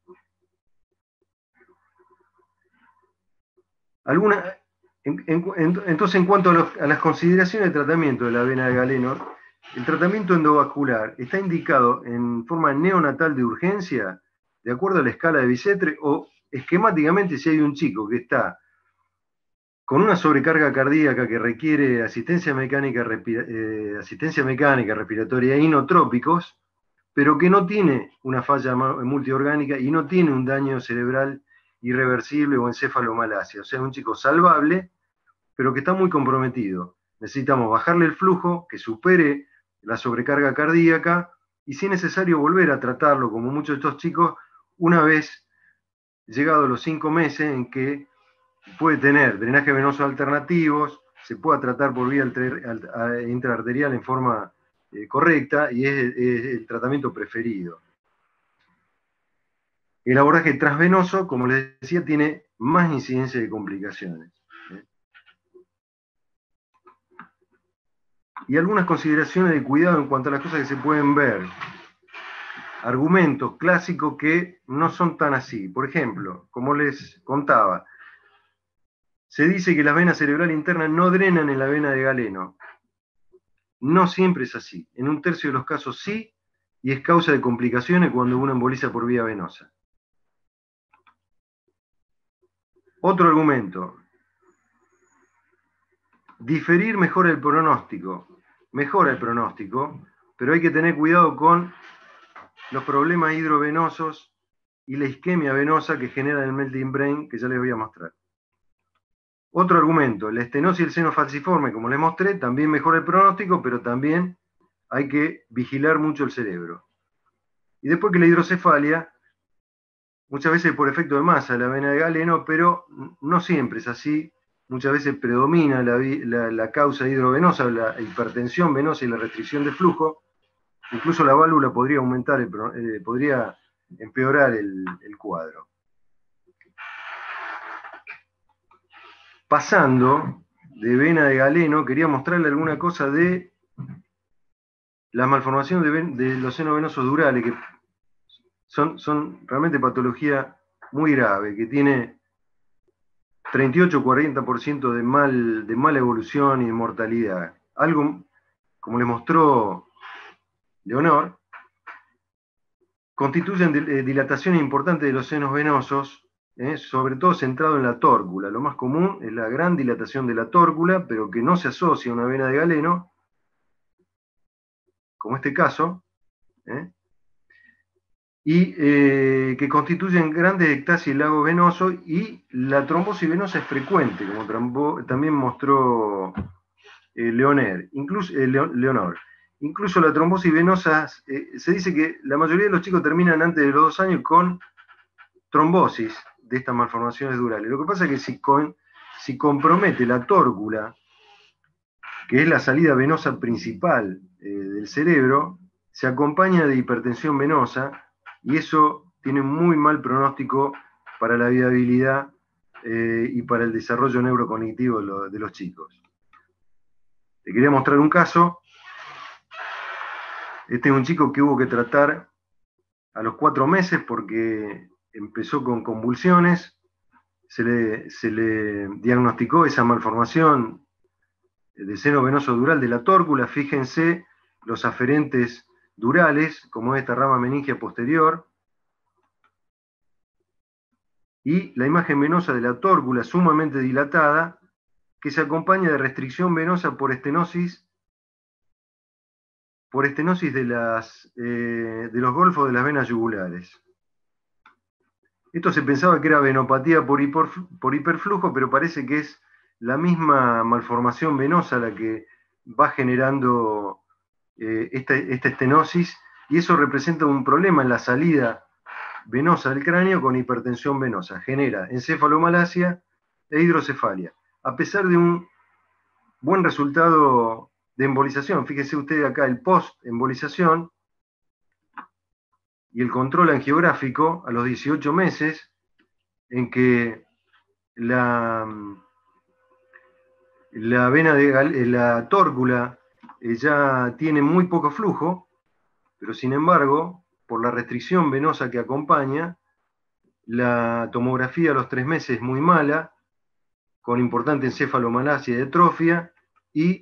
Alguna, en, en, entonces, en cuanto a, los, a las consideraciones de tratamiento de la vena de Galeno, el tratamiento endovascular está indicado en forma neonatal de urgencia, de acuerdo a la escala de Bicêtre, o esquemáticamente si hay un chico que está con una sobrecarga cardíaca que requiere asistencia mecánica, eh, asistencia mecánica respiratoria e inotrópicos, pero que no tiene una falla multiorgánica y no tiene un daño cerebral irreversible o encefalomalacia. O sea, un chico salvable, pero que está muy comprometido. Necesitamos bajarle el flujo, que supere la sobrecarga cardíaca, y si es necesario volver a tratarlo, como muchos de estos chicos, una vez llegados los cinco meses en que puede tener drenaje venoso alternativos, se pueda tratar por vía intraarterial en forma eh, correcta, y es, es el tratamiento preferido. El abordaje transvenoso, como les decía, tiene más incidencia de complicaciones. ¿eh? Y algunas consideraciones de cuidado en cuanto a las cosas que se pueden ver. Argumentos clásicos que no son tan así. Por ejemplo, como les contaba, se dice que las venas cerebrales internas no drenan en la vena de Galeno. No siempre es así. En un tercio de los casos sí, y es causa de complicaciones cuando uno emboliza por vía venosa. Otro argumento. Diferir mejora el pronóstico. Mejora el pronóstico, pero hay que tener cuidado con los problemas hidrovenosos y la isquemia venosa que genera el melting brain, que ya les voy a mostrar. Otro argumento, la estenosis del seno falciforme, como les mostré, también mejora el pronóstico, pero también hay que vigilar mucho el cerebro. Y después que la hidrocefalia, muchas veces por efecto de masa de la vena de Galeno, pero no siempre es así. Muchas veces predomina la, la, la causa hidrovenosa, la hipertensión venosa y la restricción de flujo. Incluso la válvula podría aumentar, el, eh, podría empeorar el, el cuadro. Pasando de vena de Galeno, quería mostrarle alguna cosa de la malformación de, ven, de los senos venosos durales, que son, son realmente patología muy grave, que tiene treinta y ocho a cuarenta por ciento de, mal, de mala evolución y de mortalidad. Algo, como le mostró Leonor, constituyen dilataciones importantes de los senos venosos, eh, sobre todo centrado en la tórcula. Lo más común es la gran dilatación de la tórcula, pero que no se asocia a una vena de Galeno, como este caso, eh, y eh, que constituyen grandes ectasis y lagos venosos, y la trombosis venosa es frecuente, como trombo, también mostró eh, Leoner, incluso, eh, Leonor. Incluso la trombosis venosa, eh, se dice que la mayoría de los chicos terminan antes de los dos años con trombosis de estas malformaciones durales. Lo que pasa es que si, con, si compromete la tórcula, que es la salida venosa principal eh, del cerebro, se acompaña de hipertensión venosa, y eso tiene muy mal pronóstico para la viabilidad eh, y para el desarrollo neurocognitivo de, lo, de los chicos. Te quería mostrar un caso. Este es un chico que hubo que tratar a los cuatro meses porque empezó con convulsiones, se le, se le diagnosticó esa malformación de seno venoso dural de la tórcula. Fíjense los aferentes durales, como esta rama meningia posterior, y la imagen venosa de la tórcula sumamente dilatada, que se acompaña de restricción venosa por estenosis, por estenosis de, las, eh, de los golfos de las venas yugulares. Esto se pensaba que era venopatía por, hiper, por hiperflujo, pero parece que es la misma malformación venosa la que va generando eh, esta, esta estenosis, y eso representa un problema en la salida venosa del cráneo con hipertensión venosa. Genera encefalomalacia e hidrocefalia. A pesar de un buen resultado de embolización, fíjese usted acá el post-embolización y el control angiográfico a los dieciocho meses, en que la, la vena de la tórcula ya tiene muy poco flujo, pero sin embargo, por la restricción venosa que acompaña, la tomografía a los tres meses es muy mala, con importante encefalomalacia y atrofia, y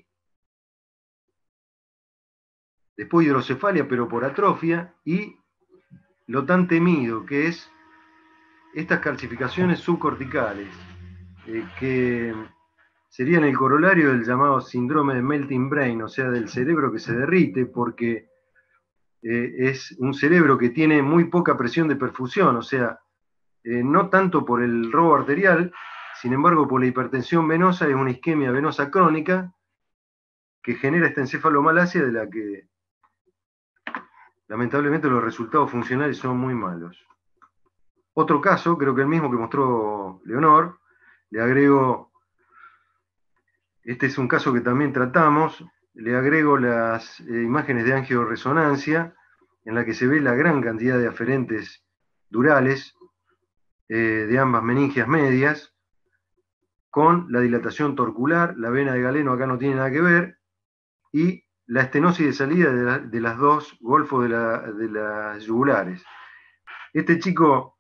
después hidrocefalia, pero por atrofia, y lo tan temido que es estas calcificaciones subcorticales, eh, que serían el corolario del llamado síndrome de melting brain, o sea, del cerebro que se derrite, porque eh, es un cerebro que tiene muy poca presión de perfusión, o sea, eh, no tanto por el robo arterial, sin embargo, por la hipertensión venosa, es una isquemia venosa crónica que genera esta encefalomalacia de la que lamentablemente los resultados funcionales son muy malos. Otro caso, creo que el mismo que mostró Leonor, le agrego, este es un caso que también tratamos, le agrego las eh, imágenes de angioresonancia, en la que se ve la gran cantidad de aferentes durales eh, de ambas meningias medias, con la dilatación torcular, la vena de Galeno acá no tiene nada que ver, y la estenosis de salida de, la, de las dos golfos de, la, de las yugulares. Este chico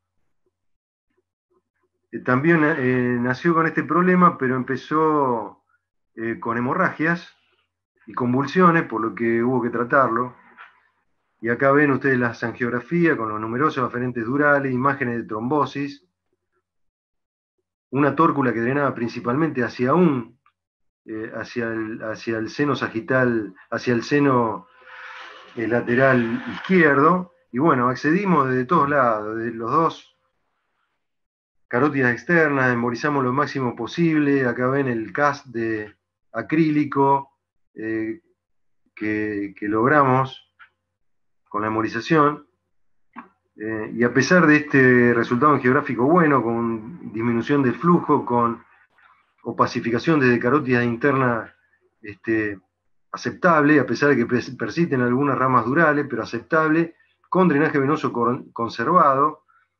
eh, también eh, nació con este problema, pero empezó eh, con hemorragias y convulsiones, por lo que hubo que tratarlo. Y acá ven ustedes las angiografías con los numerosos aferentes durales, imágenes de trombosis, una tórcula que drenaba principalmente hacia un, eh, hacia, el, hacia el seno sagital, hacia el seno eh, lateral izquierdo, y bueno, accedimos desde todos lados, de los dos carótidas externas, embolizamos lo máximo posible, acá ven el cast de acrílico eh, que, que logramos con la embolización, eh, y a pesar de este resultado geográfico bueno, con disminución del flujo, con opacificación desde carótida interna este, aceptable, a pesar de que persisten algunas ramas durales, pero aceptable, con drenaje venoso conservado.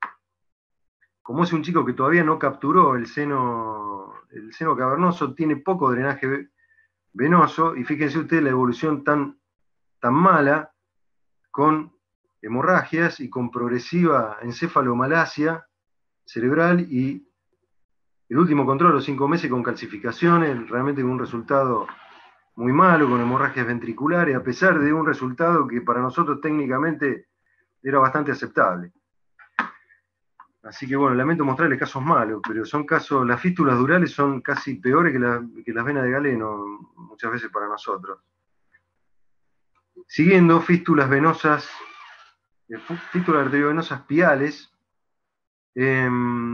Como es un chico que todavía no capturó el seno, el seno cavernoso, tiene poco drenaje venoso, y fíjense ustedes la evolución tan, tan mala, con hemorragias y con progresiva encefalomalacia cerebral, y el último control a los cinco meses con calcificaciones, realmente con un resultado muy malo, con hemorragias ventriculares, a pesar de un resultado que para nosotros técnicamente era bastante aceptable. Así que bueno, lamento mostrarles casos malos, pero son casos, las fístulas durales son casi peores que, la, que las venas de Galeno, muchas veces para nosotros. Siguiendo, fístulas venosas, fístulas arteriovenosas piales. Eh,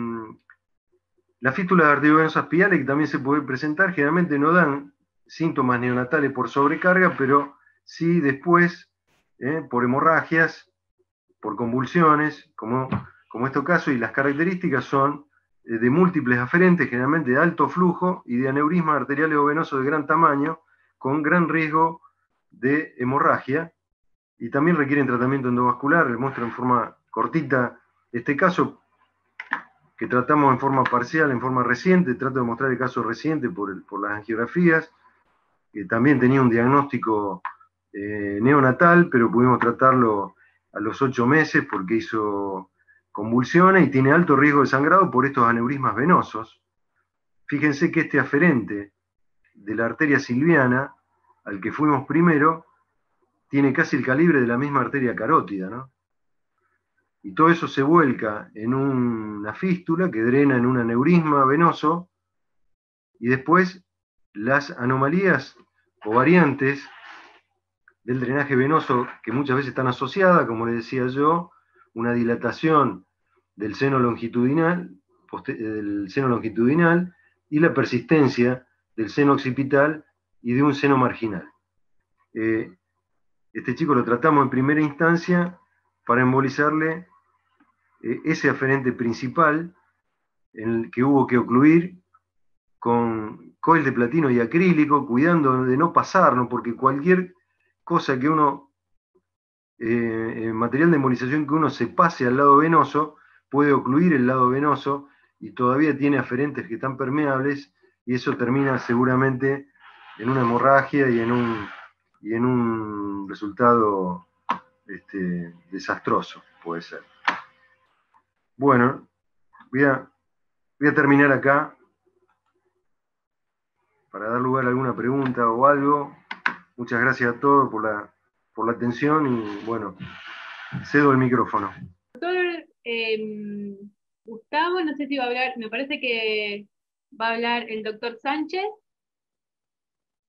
las fístulas arteriovenosas piales, que también se pueden presentar, generalmente no dan síntomas neonatales por sobrecarga, pero sí después, eh, por hemorragias, por convulsiones, como, como este caso, y las características son eh, de múltiples aferentes, generalmente de alto flujo, y de aneurismas arteriales o venosos de gran tamaño, con gran riesgo de hemorragia, y también requieren tratamiento endovascular. Les muestro en forma cortita este caso, que tratamos en forma parcial, en forma reciente. Trato de mostrar el caso reciente por, el, por las angiografías, que también tenía un diagnóstico eh, neonatal, pero pudimos tratarlo a los ocho meses porque hizo convulsiones y tiene alto riesgo de sangrado por estos aneurismas venosos. Fíjense que este aferente de la arteria silviana, al que fuimos primero, tiene casi el calibre de la misma arteria carótida, ¿no? Y todo eso se vuelca en una fístula que drena en un aneurisma venoso, y después las anomalías o variantes del drenaje venoso, que muchas veces están asociadas, como les decía yo, una dilatación del seno longitudinal, del seno longitudinal, y la persistencia del seno occipital y de un seno marginal. Eh, este chico lo tratamos en primera instancia para embolizarle eh, ese aferente principal, en el que hubo que ocluir con coil de platino y acrílico, cuidando de no pasarnos, porque cualquier cosa que uno, eh, material de embolización que uno se pase al lado venoso, puede ocluir el lado venoso, y todavía tiene aferentes que están permeables, y eso termina seguramente en una hemorragia y en un, y en un resultado este, desastroso, puede ser. Bueno, voy a, voy a terminar acá para dar lugar a alguna pregunta o algo. Muchas gracias a todos por la, por la atención, y bueno, cedo el micrófono. Doctor eh, Gustavo, no sé si va a hablar, me parece que va a hablar el doctor Sánchez,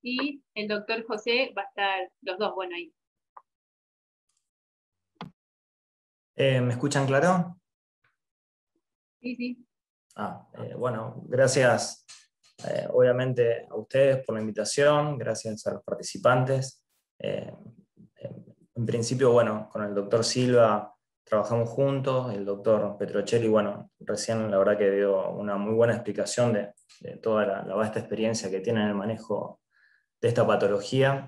y el doctor José va a estar los dos, bueno, ahí. Eh, ¿Me escuchan claro? Sí, sí. Ah, eh, bueno, gracias eh, obviamente a ustedes por la invitación, gracias a los participantes. Eh, en principio, bueno, con el doctor Silva trabajamos juntos, el doctor Petrocelli, bueno, recién la verdad que dio una muy buena explicación de, de toda la, la vasta experiencia que tiene en el manejo de esta patología.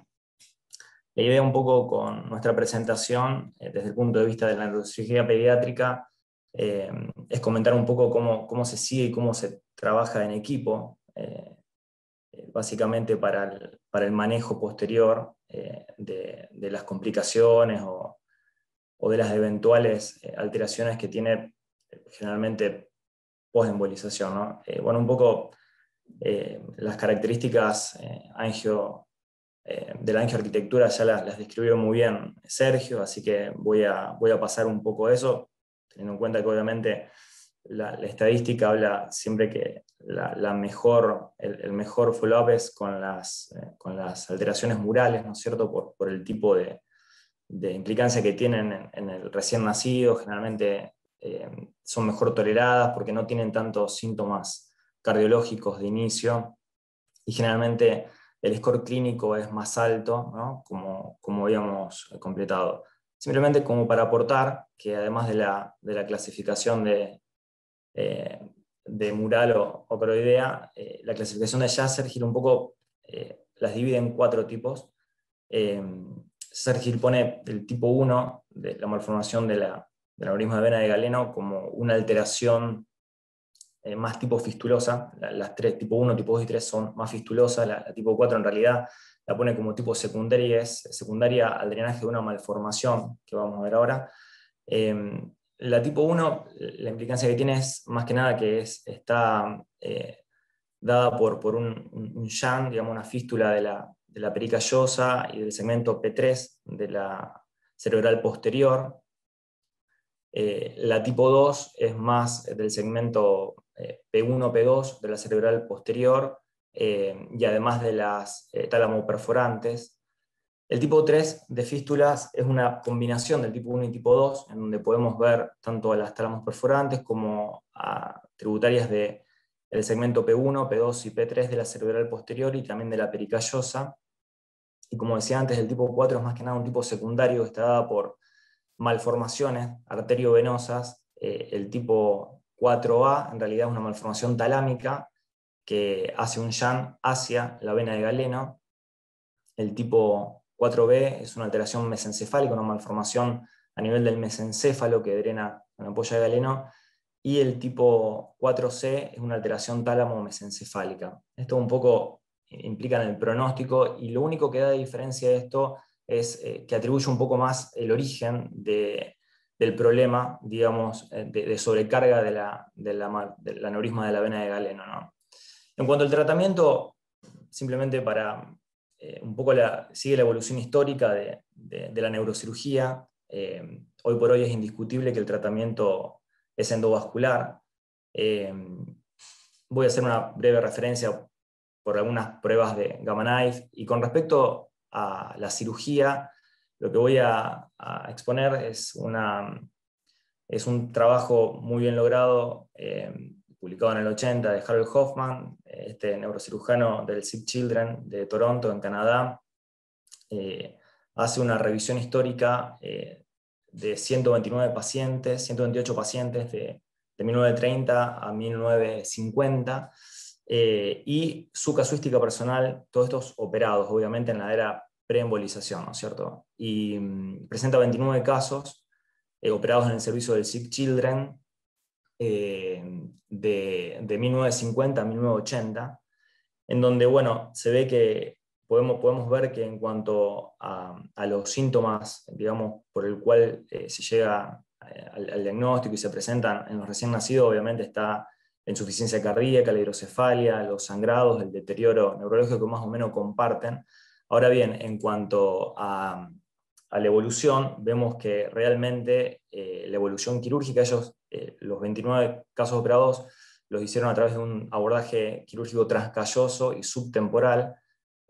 La idea un poco con nuestra presentación, eh, desde el punto de vista de la neurocirugía pediátrica, eh, es comentar un poco cómo, cómo se sigue y cómo se trabaja en equipo, eh, básicamente para el, para el manejo posterior eh, de, de las complicaciones o, o de las eventuales eh, alteraciones que tiene eh, generalmente posembolización, ¿no? Eh, bueno, un poco eh, las características eh, angio, eh, de la angioarquitectura ya las, las describió muy bien Sergio, así que voy a, voy a pasar un poco de eso, teniendo en cuenta que obviamente la, la estadística habla siempre que la, la mejor, el, el mejor follow-up es con las, eh, con las alteraciones murales, ¿no es cierto?, por, por el tipo de, de implicancia que tienen en, en el recién nacido, generalmente eh, son mejor toleradas porque no tienen tantos síntomas cardiológicos de inicio, y generalmente el score clínico es más alto, ¿no?, como, como habíamos completado. Simplemente como para aportar que además de la, de la clasificación de, eh, de mural o, o coroidea, eh, la clasificación de Jasser un poco eh, las divide en cuatro tipos. Eh, Sergio pone el tipo uno, de la malformación de la, del aneurisma de vena de Galeno, como una alteración eh, más tipo fistulosa. La, las tres, tipo uno, tipo dos y tres son más fistulosas. La, la tipo cuatro en realidad la pone como tipo secundaria, y es secundaria al drenaje de una malformación, que vamos a ver ahora. Eh, la tipo uno, la implicancia que tiene es más que nada que es, está eh, dada por, por un, un, un shunt, digamos una fístula de la, de la perica llosa y del segmento P tres de la cerebral posterior. Eh, la tipo dos es más del segmento eh, P uno, P dos de la cerebral posterior, eh, y además de las eh, tálamo perforantes. El tipo tres de fístulas es una combinación del tipo uno y tipo dos, en donde podemos ver tanto a las tálamos perforantes como a tributarias del segmento P uno, P dos y P tres de la cerebral posterior y también de la perica llosa. Y como decía antes, el tipo cuatro es más que nada un tipo secundario que está dado por malformaciones arteriovenosas. Eh, el tipo cuatro A en realidad es una malformación talámica que hace un shunt hacia la vena de Galeno. El tipo cuatro B es una alteración mesencefálica, una malformación a nivel del mesencéfalo que drena la ampolla de Galeno, y el tipo cuatro C es una alteración tálamo-mesencefálica. Esto un poco implica en el pronóstico, y lo único que da de diferencia de esto es eh, que atribuye un poco más el origen de, del problema, digamos, de, de sobrecarga de la, de la, del aneurisma de la vena de Galeno, ¿no? En cuanto al tratamiento, simplemente para... Eh, un poco la, sigue la evolución histórica de, de, de la neurocirugía. Eh, hoy por hoy es indiscutible que el tratamiento es endovascular. Eh, voy a hacer una breve referencia por algunas pruebas de Gamma Knife, y con respecto a la cirugía, lo que voy a, a exponer es, una, es un trabajo muy bien logrado, eh, publicado en el ochenta, de Harold Hoffman, este neurocirujano del Sick Children de Toronto, en Canadá. Eh, hace una revisión histórica eh, de ciento veintinueve pacientes, ciento veintiocho pacientes de, de mil novecientos treinta a mil novecientos cincuenta, eh, y su casuística personal, todos estos operados, obviamente en la era preembolización, ¿no es cierto? Y mm, presenta veintinueve casos eh, operados en el servicio del Sick Children, Eh, de, de mil novecientos cincuenta a mil novecientos ochenta, en donde, bueno, se ve que podemos, podemos ver que en cuanto a, a los síntomas, digamos, por el cual eh, se llega eh, al, al diagnóstico y se presentan en los recién nacidos, obviamente está la insuficiencia cardíaca, la hidrocefalia, los sangrados, el deterioro neurológico que más o menos comparten. Ahora bien, en cuanto a, a la evolución, vemos que realmente eh, la evolución quirúrgica, ellos, eh, los veintinueve casos operados, los hicieron a través de un abordaje quirúrgico transcalloso y subtemporal,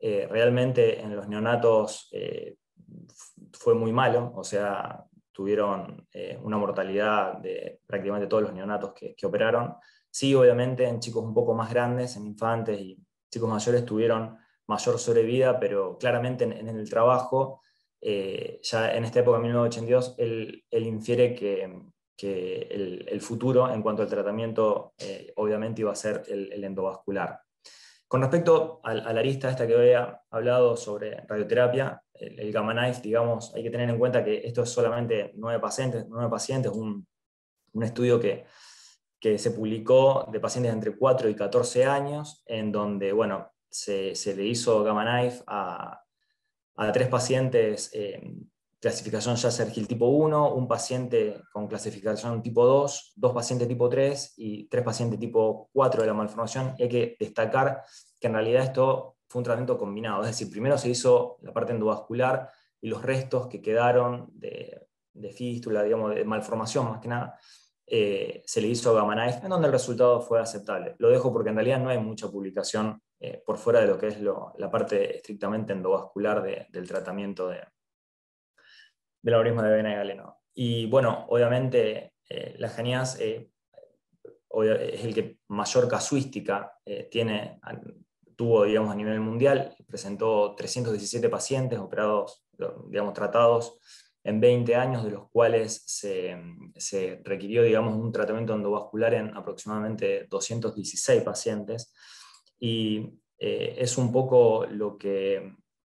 eh, realmente en los neonatos eh, fue muy malo, o sea, tuvieron eh, una mortalidad de prácticamente todos los neonatos que, que operaron. Sí, obviamente en chicos un poco más grandes, en infantes y chicos mayores tuvieron mayor sobrevida, pero claramente en, en el trabajo, eh, ya en esta época, en mil novecientos ochenta y dos, él, él infiere que, que el, el futuro en cuanto al tratamiento eh, obviamente iba a ser el, el endovascular. Con respecto a, a la arista esta que había hablado sobre radioterapia, el, el Gamma Knife, digamos, hay que tener en cuenta que esto es solamente nueve pacientes, nueve pacientes, un, un estudio que, que se publicó de pacientes entre cuatro y catorce años, en donde, bueno, se, se le hizo Gamma Knife a, a tres pacientes eh, clasificación Yasser-Hill tipo uno, un paciente con clasificación tipo dos, dos pacientes tipo tres y tres pacientes tipo cuatro de la malformación. Y hay que destacar que en realidad esto fue un tratamiento combinado, es decir, primero se hizo la parte endovascular y los restos que quedaron de, de fístula, digamos, de malformación más que nada, eh, se le hizo Gamma Knife, en donde el resultado fue aceptable. Lo dejo porque en realidad no hay mucha publicación eh, por fuera de lo que es lo, la parte estrictamente endovascular de, del tratamiento de, del aneurisma de vena de galeno. Y bueno, obviamente eh, la Genias eh, es el que mayor casuística eh, tiene, tuvo, digamos, a nivel mundial. Presentó trescientos diecisiete pacientes operados, digamos, tratados en veinte años, de los cuales se, se requirió, digamos, un tratamiento endovascular en aproximadamente doscientos dieciséis pacientes. Y eh, es un poco lo que...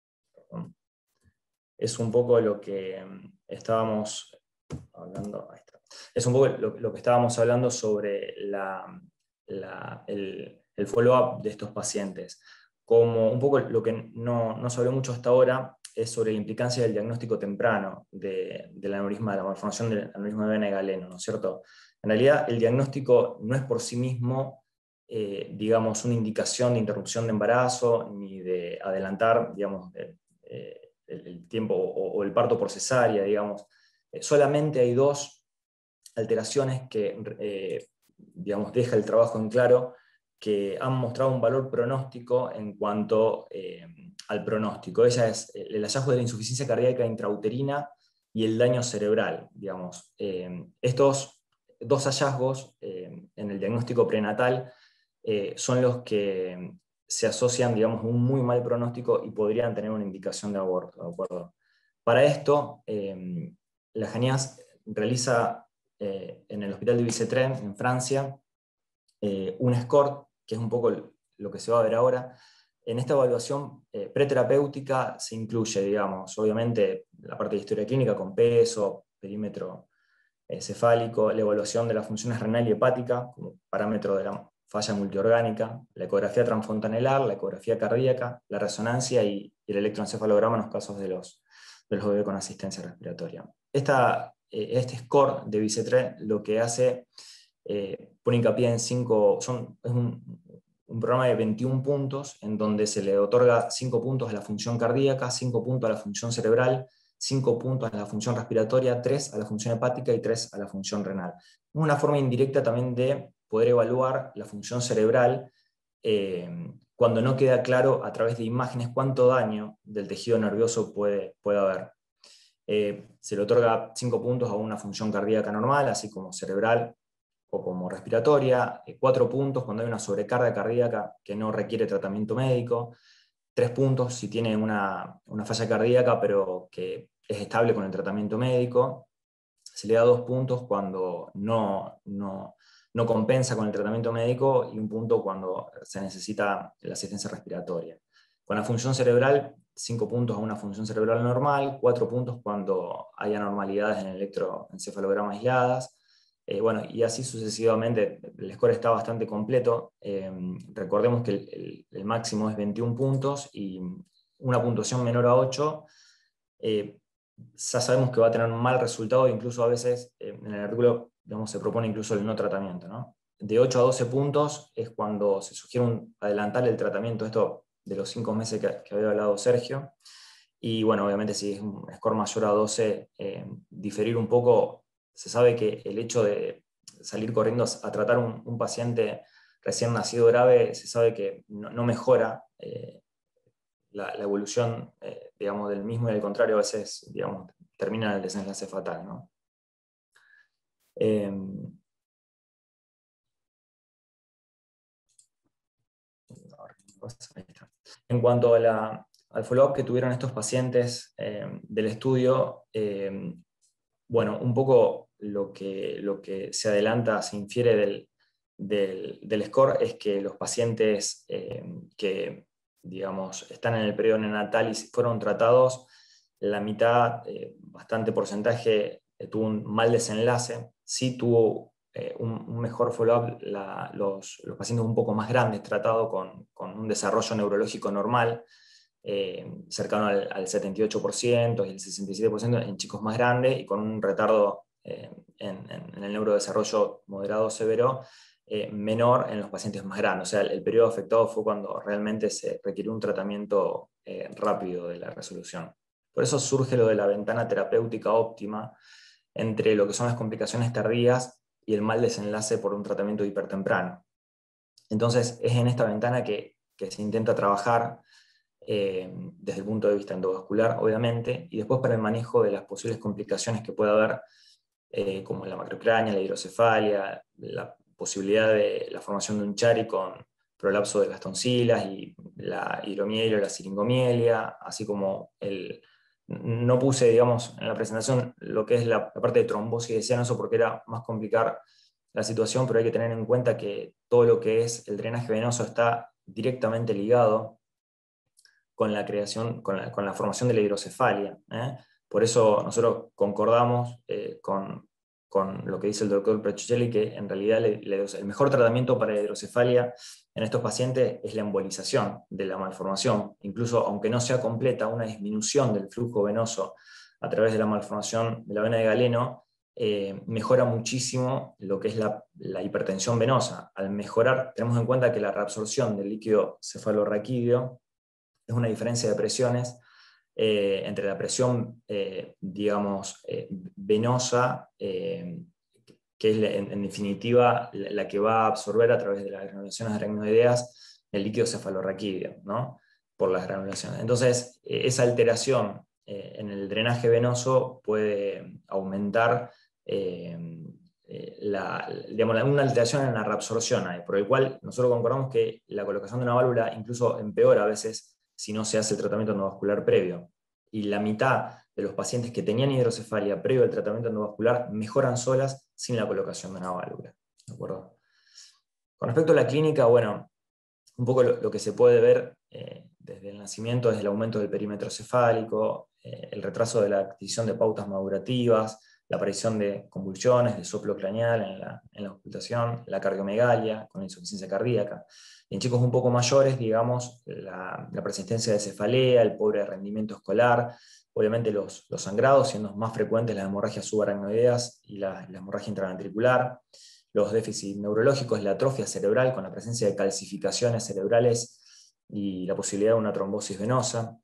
es un poco lo que estábamos hablando, ahí está. Es un poco lo, lo que estábamos hablando sobre la, la, el, el follow-up de estos pacientes. Como un poco lo que no, no se habló mucho hasta ahora es sobre la implicancia del diagnóstico temprano de, del aneurisma, de la malformación del aneurisma de vena de galeno, ¿no es cierto? En realidad el diagnóstico no es por sí mismo, eh, digamos, una indicación de interrupción de embarazo, ni de adelantar, digamos, de, eh, el, el tiempo o, o el parto por cesárea, digamos. Eh, solamente hay dos alteraciones que, eh, digamos, deja el trabajo en claro, que han mostrado un valor pronóstico en cuanto eh, al pronóstico. Ella es el hallazgo de la insuficiencia cardíaca intrauterina y el daño cerebral, digamos. Eh, estos dos hallazgos eh, en el diagnóstico prenatal eh, son los que se asocian, digamos, a un muy mal pronóstico y podrían tener una indicación de aborto, ¿de acuerdo? Para esto, eh, la Genias realiza eh, en el hospital de Bicêtre, en Francia, eh, un score, que es un poco lo que se va a ver ahora. En esta evaluación eh, preterapéutica se incluye, digamos, obviamente la parte de historia clínica con peso, perímetro eh, cefálico, la evaluación de las funciones renal y hepática como parámetro de la falla multiorgánica, la ecografía transfontanelar, la ecografía cardíaca, la resonancia y, y el electroencefalograma en los casos de los, de los bebés con asistencia respiratoria. Esta, eh, este score de Bicêtre lo que hace, eh, pone hincapié en cinco, son, es un, un programa de veintiún puntos en donde se le otorga cinco puntos a la función cardíaca, cinco puntos a la función cerebral, cinco puntos a la función respiratoria, tres a la función hepática y tres a la función renal. Una forma indirecta también de poder evaluar la función cerebral eh, cuando no queda claro a través de imágenes cuánto daño del tejido nervioso puede, puede haber. Eh, se le otorga cinco puntos a una función cardíaca normal, así como cerebral o como respiratoria, eh, cuatro puntos cuando hay una sobrecarga cardíaca que no requiere tratamiento médico, tres puntos si tiene una, una falla cardíaca pero que es estable con el tratamiento médico, se le da dos puntos cuando no, no, no compensa con el tratamiento médico y un punto cuando se necesita la asistencia respiratoria. Con la función cerebral, cinco puntos a una función cerebral normal, cuatro puntos cuando hay anormalidades en el electroencefalograma aisladas, eh, bueno, y así sucesivamente. El score está bastante completo. Eh, recordemos que el, el, el máximo es veintiún puntos y una puntuación menor a ocho, eh, ya sabemos que va a tener un mal resultado, incluso a veces eh, en el artículo, digamos, se propone incluso el no tratamiento, ¿no? De ocho a doce puntos es cuando se sugiere un, adelantar el tratamiento, esto de los cinco meses que, que había hablado Sergio, y bueno, obviamente si es un score mayor a doce, eh, diferir un poco. Se sabe que el hecho de salir corriendo a tratar un, un paciente recién nacido grave, se sabe que no, no mejora, eh, la, la evolución eh, digamos, del mismo y al contrario a veces digamos, termina en el desenlace fatal, ¿no? Eh, en cuanto a la, al follow-up que tuvieron estos pacientes eh, del estudio, eh, bueno, un poco lo que, lo que se adelanta, se infiere del, del, del score es que los pacientes eh, que, digamos, están en el periodo neonatal y fueron tratados, la mitad, eh, bastante porcentaje, eh, tuvo un mal desenlace, sí tuvo eh, un, un mejor follow-up los, los pacientes un poco más grandes, tratados con, con un desarrollo neurológico normal, Eh, cercano al, al setenta y ocho por ciento y el sesenta y siete por ciento en chicos más grandes y con un retardo eh, en, en el neurodesarrollo moderado o severo eh, menor en los pacientes más grandes. O sea, el, el periodo afectado fue cuando realmente se requirió un tratamiento eh, rápido de la resolución. Por eso surge lo de la ventana terapéutica óptima entre lo que son las complicaciones tardías y el mal desenlace por un tratamiento hipertemprano. Entonces, es en esta ventana que, que se intenta trabajar Eh, desde el punto de vista endovascular, obviamente, y después para el manejo de las posibles complicaciones que pueda haber, eh, como la macrocrania, la hidrocefalia, la posibilidad de la formación de un chari con prolapso de las tonsilas y la hidromielio, la siringomielia, así como el... No puse, digamos, en la presentación lo que es la, la parte de trombosis de seno, eso porque era más complicar la situación, pero hay que tener en cuenta que todo lo que es el drenaje venoso está directamente ligado con la creación, con la, con la formación de la hidrocefalia. ¿eh? Por eso nosotros concordamos eh, con, con lo que dice el doctor Petrocelli, que en realidad le, le, el mejor tratamiento para la hidrocefalia en estos pacientes es la embolización de la malformación. Incluso aunque no sea completa, una disminución del flujo venoso a través de la malformación de la vena de Galeno eh, mejora muchísimo lo que es la, la hipertensión venosa. Al mejorar, tenemos en cuenta que la reabsorción del líquido cefalorraquídeo es una diferencia de presiones eh, entre la presión, eh, digamos, eh, venosa, eh, que es en, en definitiva la, la que va a absorber a través de las granulaciones aracnoideas el líquido cefalorraquídeo, ¿no? Por las granulaciones. Entonces, eh, esa alteración eh, en el drenaje venoso puede aumentar eh, eh, la, digamos, una alteración en la reabsorción, ahí, por el cual nosotros concordamos que la colocación de una válvula incluso empeora a veces si no se hace el tratamiento endovascular previo. Y la mitad de los pacientes que tenían hidrocefalia previo al tratamiento endovascular mejoran solas sin la colocación de una válvula. ¿De acuerdo? Con respecto a la clínica, bueno, un poco lo, lo que se puede ver eh, desde el nacimiento es el aumento del perímetro cefálico, eh, el retraso de la adquisición de pautas madurativas, la aparición de convulsiones, de soplo craneal en la, en la ocultación, la cardiomegalia con insuficiencia cardíaca. En chicos un poco mayores, digamos, la, la persistencia de cefalea, el pobre rendimiento escolar, obviamente los, los sangrados, siendo más frecuentes las hemorragias subaracnoideas y la, la hemorragia intraventricular, los déficits neurológicos, la atrofia cerebral con la presencia de calcificaciones cerebrales y la posibilidad de una trombosis venosa.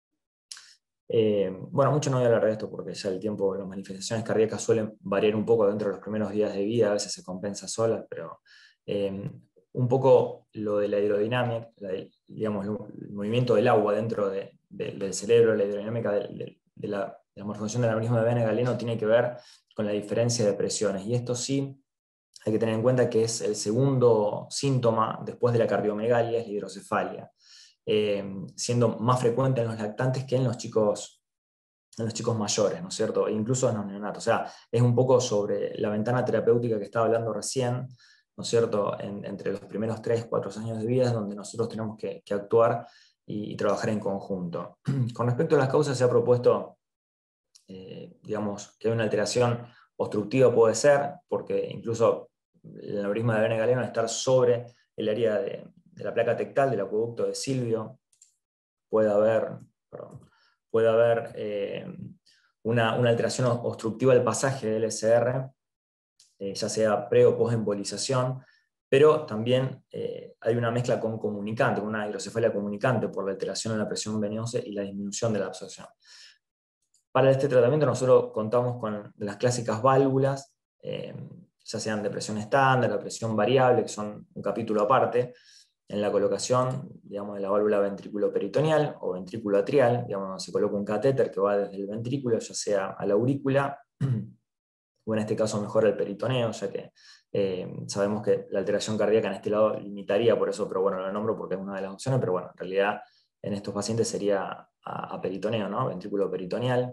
Eh, bueno, mucho no voy a hablar de esto porque ya el tiempo, las manifestaciones cardíacas suelen variar un poco dentro de los primeros días de vida, a veces se compensa sola, pero eh, un poco lo de la hidrodinámica, la, digamos, el movimiento del agua dentro de, de, del cerebro, la hidrodinámica de, de, de, la, de la malformación del aneurisma de vena de Galeno tiene que ver con la diferencia de presiones, y esto sí hay que tener en cuenta que es el segundo síntoma después de la cardiomegalia, es la hidrocefalia. Eh, siendo más frecuente en los lactantes que en los chicos, en los chicos mayores, ¿no es cierto? E incluso en los neonatos. O sea, es un poco sobre la ventana terapéutica que estaba hablando recién, ¿no es cierto? En, entre los primeros tres, cuatro años de vida es donde nosotros tenemos que, que actuar y, y trabajar en conjunto. Con respecto a las causas, se ha propuesto, eh, digamos, que una alteración obstructiva puede ser, porque incluso el aneurisma de vena de Galeno al estar sobre el área de de la placa tectal del acueducto de Silvio, puede haber, perdón, puede haber eh, una, una alteración obstructiva del pasaje del S R, eh, ya sea pre o post embolización, pero también eh, hay una mezcla con comunicante, con una hidrocefalia comunicante por la alteración en la presión venosa y la disminución de la absorción. Para este tratamiento nosotros contamos con las clásicas válvulas, eh, ya sean de presión estándar o presión variable, que son un capítulo aparte, en la colocación, digamos, de la válvula ventrículo-peritoneal o ventrículo atrial, digamos, se coloca un catéter que va desde el ventrículo, ya sea a la aurícula, o en este caso mejor al peritoneo, ya que eh, sabemos que la alteración cardíaca en este lado limitaría por eso, pero bueno, lo nombro porque es una de las opciones, pero bueno, en realidad en estos pacientes sería a, a peritoneo, ¿no? Ventrículo peritoneal.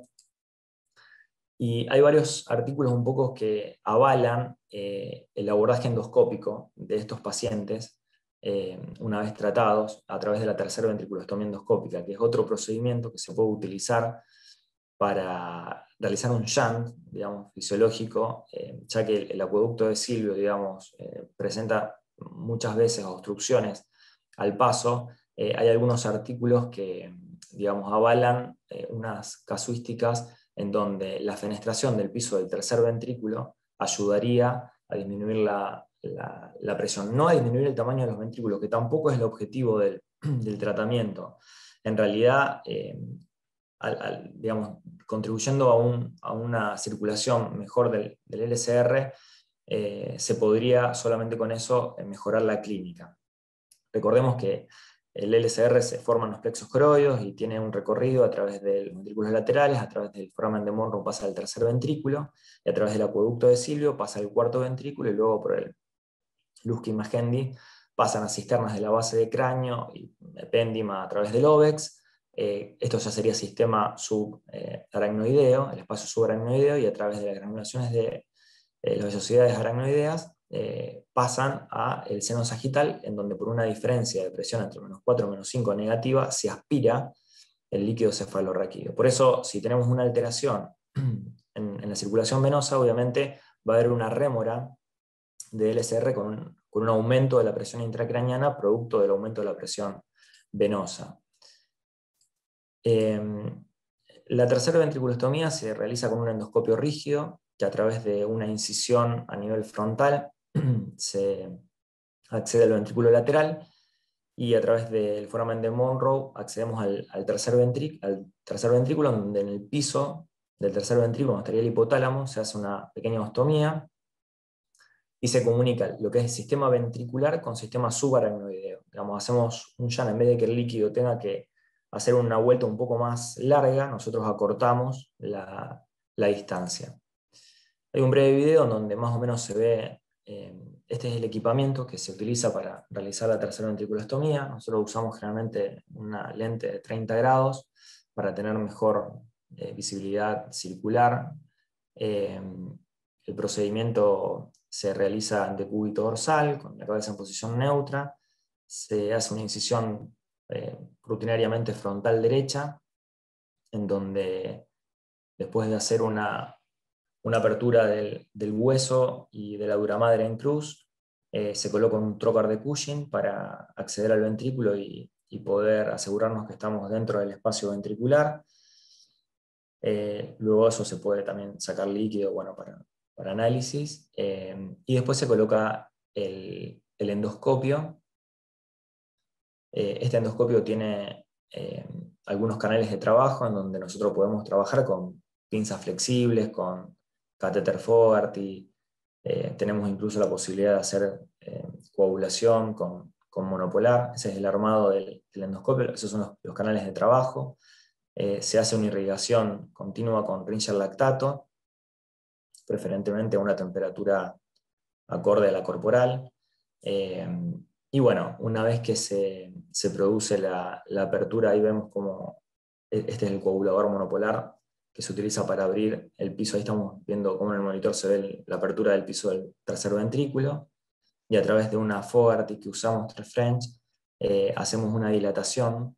Y hay varios artículos un poco que avalan eh, el abordaje endoscópico de estos pacientes eh, una vez tratados a través de la tercera ventriculostomía endoscópica, que es otro procedimiento que se puede utilizar para realizar un shunt, digamos, fisiológico, eh, ya que el, el acueducto de Silvio, digamos, eh, presenta muchas veces obstrucciones al paso. Eh, hay algunos artículos que, digamos, avalan eh, unas casuísticas en donde la fenestración del piso del tercer ventrículo ayudaría a disminuir la, la, la presión, no a disminuir el tamaño de los ventrículos, que tampoco es el objetivo del, del tratamiento. En realidad, eh, al, al, digamos, contribuyendo a, un, a una circulación mejor del, del L C R, eh, se podría solamente con eso mejorar la clínica. Recordemos que el L C R se forma en los plexos coroides y tiene un recorrido a través de los ventrículos laterales, a través del foramen de Monro pasa al tercer ventrículo, y a través del acueducto de Silvio pasa al cuarto ventrículo, y luego por el Luskin-Magendie pasan a cisternas de la base de cráneo y epéndima a través del óvex. Eh, esto ya sería sistema subaracnoideo, el espacio subaracnoideo, y a través de las granulaciones de eh, las vellosidades aracnoideas eh, pasan al seno sagital, en donde por una diferencia de presión entre menos cuatro y menos cinco negativa se aspira el líquido cefalorraquídeo. Por eso, si tenemos una alteración en, en la circulación venosa, obviamente va a haber una rémora de L C R con un, con un aumento de la presión intracraniana producto del aumento de la presión venosa. Eh, la tercera ventriculostomía se realiza con un endoscopio rígido, que a través de una incisión a nivel frontal se accede al ventrículo lateral, y a través del foramen de Monro accedemos al, al, tercer al tercer ventrículo, donde en el piso del tercer ventrículo, donde estaría el hipotálamo, se hace una pequeña ostomía y se comunica lo que es el sistema ventricular con sistema subaracnoideo. Digamos, hacemos un shunt, en vez de que el líquido tenga que hacer una vuelta un poco más larga, nosotros acortamos la, la distancia. Hay un breve video en donde más o menos se ve, eh, este es el equipamiento que se utiliza para realizar la tercera ventriculostomía. Nosotros usamos generalmente una lente de treinta grados para tener mejor eh, visibilidad circular. Eh, el procedimiento se realiza en decúbito dorsal, con la cabeza en posición neutra. Se hace una incisión eh, rutinariamente frontal derecha, en donde después de hacer una una apertura del, del hueso y de la dura madre en cruz, eh, se coloca un trocar de Cushing para acceder al ventrículo y, y poder asegurarnos que estamos dentro del espacio ventricular. Eh, luego eso se puede también sacar líquido, bueno, para, para análisis, eh, y después se coloca el, el endoscopio. Eh, este endoscopio tiene eh, algunos canales de trabajo en donde nosotros podemos trabajar con pinzas flexibles, con catéter Fogarty, eh, tenemos incluso la posibilidad de hacer eh, coagulación con, con monopolar. Ese es el armado del, del endoscopio, esos son los, los canales de trabajo. Eh, se hace una irrigación continua con Rincher lactato, preferentemente a una temperatura acorde a la corporal. Eh, y bueno, una vez que se, se produce la, la apertura, ahí vemos como este es el coagulador monopolar que se utiliza para abrir el piso. Ahí estamos viendo cómo en el monitor se ve el, la apertura del piso del tercer ventrículo, y a través de una Fogarty que usamos, tres French, eh, hacemos una dilatación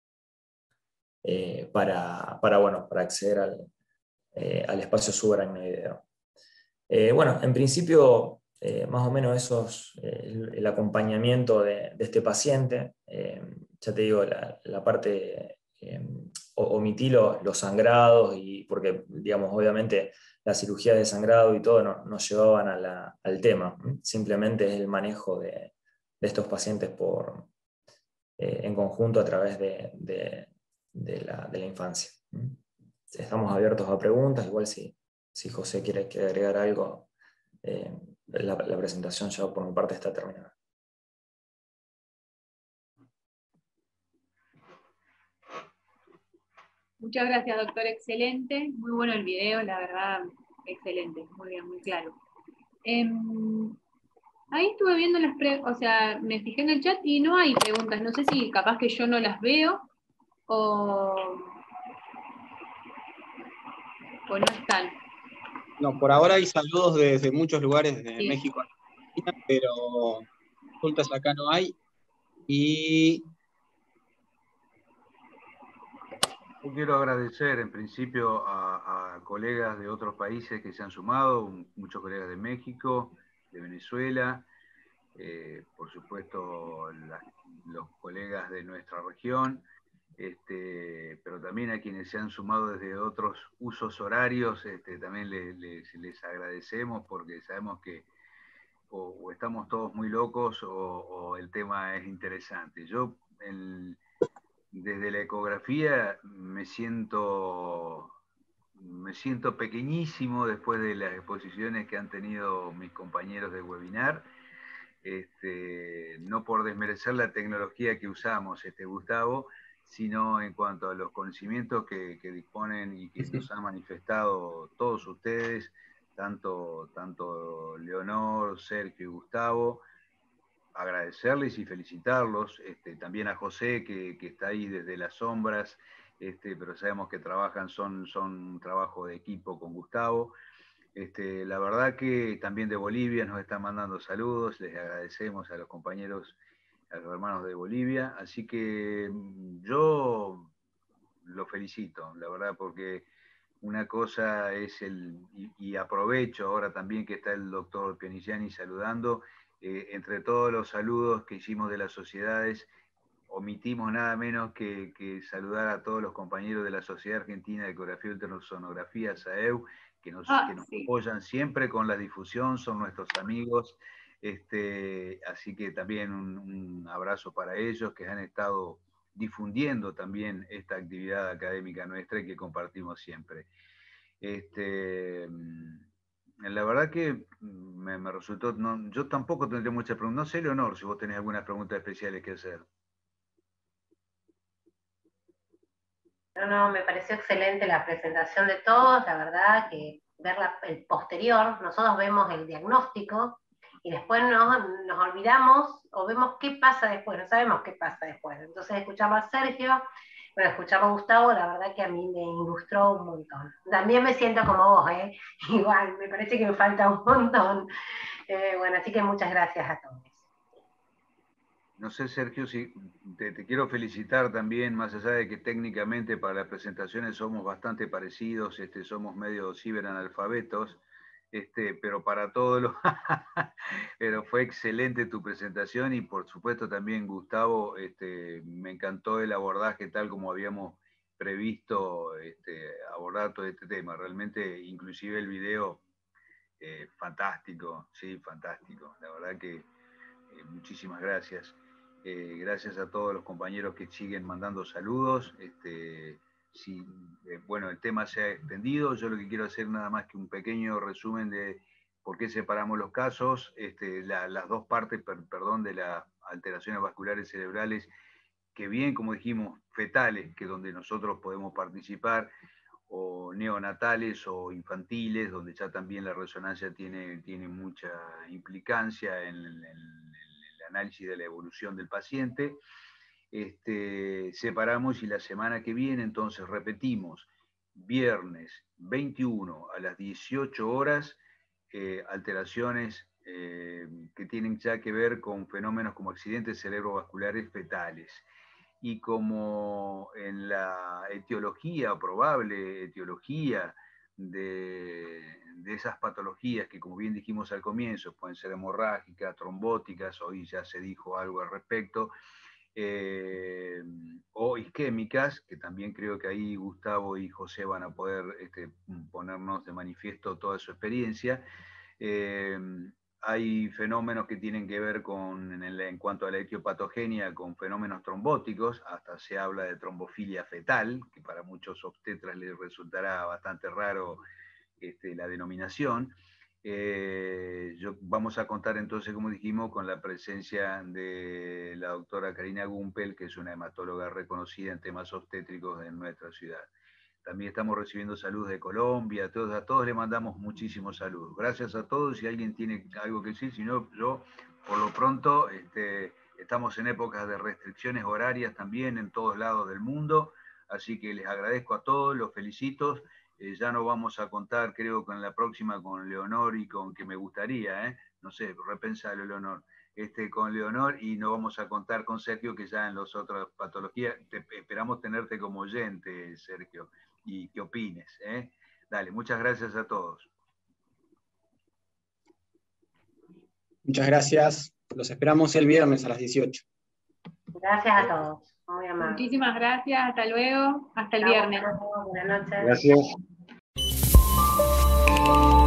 eh, para, para, bueno, para acceder al, eh, al espacio subaracnoideo. Eh, bueno, en principio, eh, más o menos eso es eh, el, el acompañamiento de, de este paciente. Eh, ya te digo, la, la parte... Eh, omití los, los sangrados, y porque, digamos, obviamente las cirugías de sangrado y todo no, no llevaban a la, al tema, simplemente es el manejo de, de estos pacientes por, eh, en conjunto a través de, de, de, la, de la infancia. Estamos abiertos a preguntas, igual si, si José quiere, quiere agregar algo, eh, la, la presentación ya por mi parte está terminada. Muchas gracias, doctor, excelente. Muy bueno el video, la verdad, excelente, muy bien, muy claro. Eh, ahí estuve viendo las preguntas, o sea, me fijé en el chat y no hay preguntas. No sé si capaz que yo no las veo o, o no están. No, por ahora hay saludos desde muchos lugares de Sí. México, Argentina, pero consultas acá no hay. Y Yo quiero agradecer en principio a, a colegas de otros países que se han sumado, muchos colegas de México, de Venezuela, eh, por supuesto la, los colegas de nuestra región, este, pero también a quienes se han sumado desde otros usos horarios, este, también les, les, les agradecemos porque sabemos que o, o estamos todos muy locos o, o el tema es interesante. Yo el, desde la ecografía me siento, me siento pequeñísimo después de las exposiciones que han tenido mis compañeros de webinar. Este, no por desmerecer la tecnología que usamos, este, Gustavo, sino en cuanto a los conocimientos que, que disponen y que nos han manifestado todos ustedes, tanto, tanto Leonor, Sergio y Gustavo. Agradecerles y felicitarlos, este, también a José que, que está ahí desde las sombras, este, pero sabemos que trabajan, son, son un trabajo de equipo con Gustavo. Este, la verdad que también de Bolivia nos están mandando saludos, les agradecemos a los compañeros, a los hermanos de Bolivia, así que yo lo felicito, la verdad, porque una cosa es el, y, y aprovecho ahora también que está el doctor Pianigiani saludando, eh, entre todos los saludos que hicimos de las sociedades, omitimos nada menos que, que saludar a todos los compañeros de la Sociedad Argentina de Ecografía y Ultrasonografía, S A E U, que nos, Ah, que nos sí. apoyan siempre con la difusión, son nuestros amigos, este, así que también un, un abrazo para ellos que han estado difundiendo también esta actividad académica nuestra y que compartimos siempre. Este, la verdad que me, me resultó, no, yo tampoco tendré muchas preguntas, no sé, Leonor, si vos tenés algunas preguntas especiales que hacer. No, no, me pareció excelente la presentación de todos, la verdad que ver la, el posterior, nosotros vemos el diagnóstico y después nos, nos olvidamos o vemos qué pasa después, no sabemos qué pasa después. Entonces escuchamos a Sergio, bueno, escuchamos a Gustavo, la verdad que a mí me ilustró un montón. También me siento como vos, ¿eh? Igual, me parece que me falta un montón. Eh, bueno, así que muchas gracias a todos. No sé, Sergio, si te, te quiero felicitar también, más allá de que técnicamente para las presentaciones somos bastante parecidos, este, somos medio ciberanalfabetos, este, pero para todo lo... pero fue excelente tu presentación y por supuesto también, Gustavo, este, me encantó el abordaje tal como habíamos previsto este, abordar todo este tema. Realmente, inclusive el video, eh, fantástico, sí, fantástico. La verdad que eh, muchísimas gracias. Eh, gracias a todos los compañeros que siguen mandando saludos. Este, si, eh, bueno, el tema se ha extendido. Yo lo que quiero hacer nada más que un pequeño resumen de por qué separamos los casos. Este, la, las dos partes, per, perdón, de las alteraciones vasculares cerebrales, que bien, como dijimos, fetales, que donde nosotros podemos participar, o neonatales o infantiles, donde ya también la resonancia tiene, tiene mucha implicancia en, en, en el análisis de la evolución del paciente. Este, separamos y la semana que viene entonces repetimos, viernes veintiuno a las dieciocho horas, eh, alteraciones eh, que tienen ya que ver con fenómenos como accidentes cerebrovasculares fetales. Y como en la etiología, probable etiología de, de esas patologías que, como bien dijimos al comienzo, pueden ser hemorrágicas, trombóticas, hoy ya se dijo algo al respecto, eh, o isquémicas, que también creo que ahí Gustavo y José van a poder este, ponernos de manifiesto toda su experiencia. Eh, hay fenómenos que tienen que ver con, en, el, en cuanto a la etiopatogenia, con fenómenos trombóticos, hasta se habla de trombofilia fetal, que para muchos obstetras les resultará bastante raro este, la denominación. Eh, yo, vamos a contar entonces, como dijimos, con la presencia de la doctora Karina Gumpel, que es una hematóloga reconocida en temas obstétricos en nuestra ciudad. también estamos recibiendo saludos de Colombia, a todos, a todos le mandamos muchísimos saludos. Gracias a todos, si alguien tiene algo que decir, si no, yo, por lo pronto, este, estamos en épocas de restricciones horarias también en todos lados del mundo, así que les agradezco a todos, los felicito. Eh, ya no vamos a contar, creo, con la próxima con Leonor y con que me gustaría, ¿eh? No sé, repensalo, Leonor. Este, con Leonor, y no vamos a contar con Sergio, que ya en las otras patologías, te, esperamos tenerte como oyente, Sergio, y que opines, ¿eh? Dale, muchas gracias a todos. Muchas gracias, los esperamos el viernes a las dieciocho. Gracias a todos, muy amable. Muchísimas gracias, hasta luego, hasta el viernes. Buenas noches. Gracias.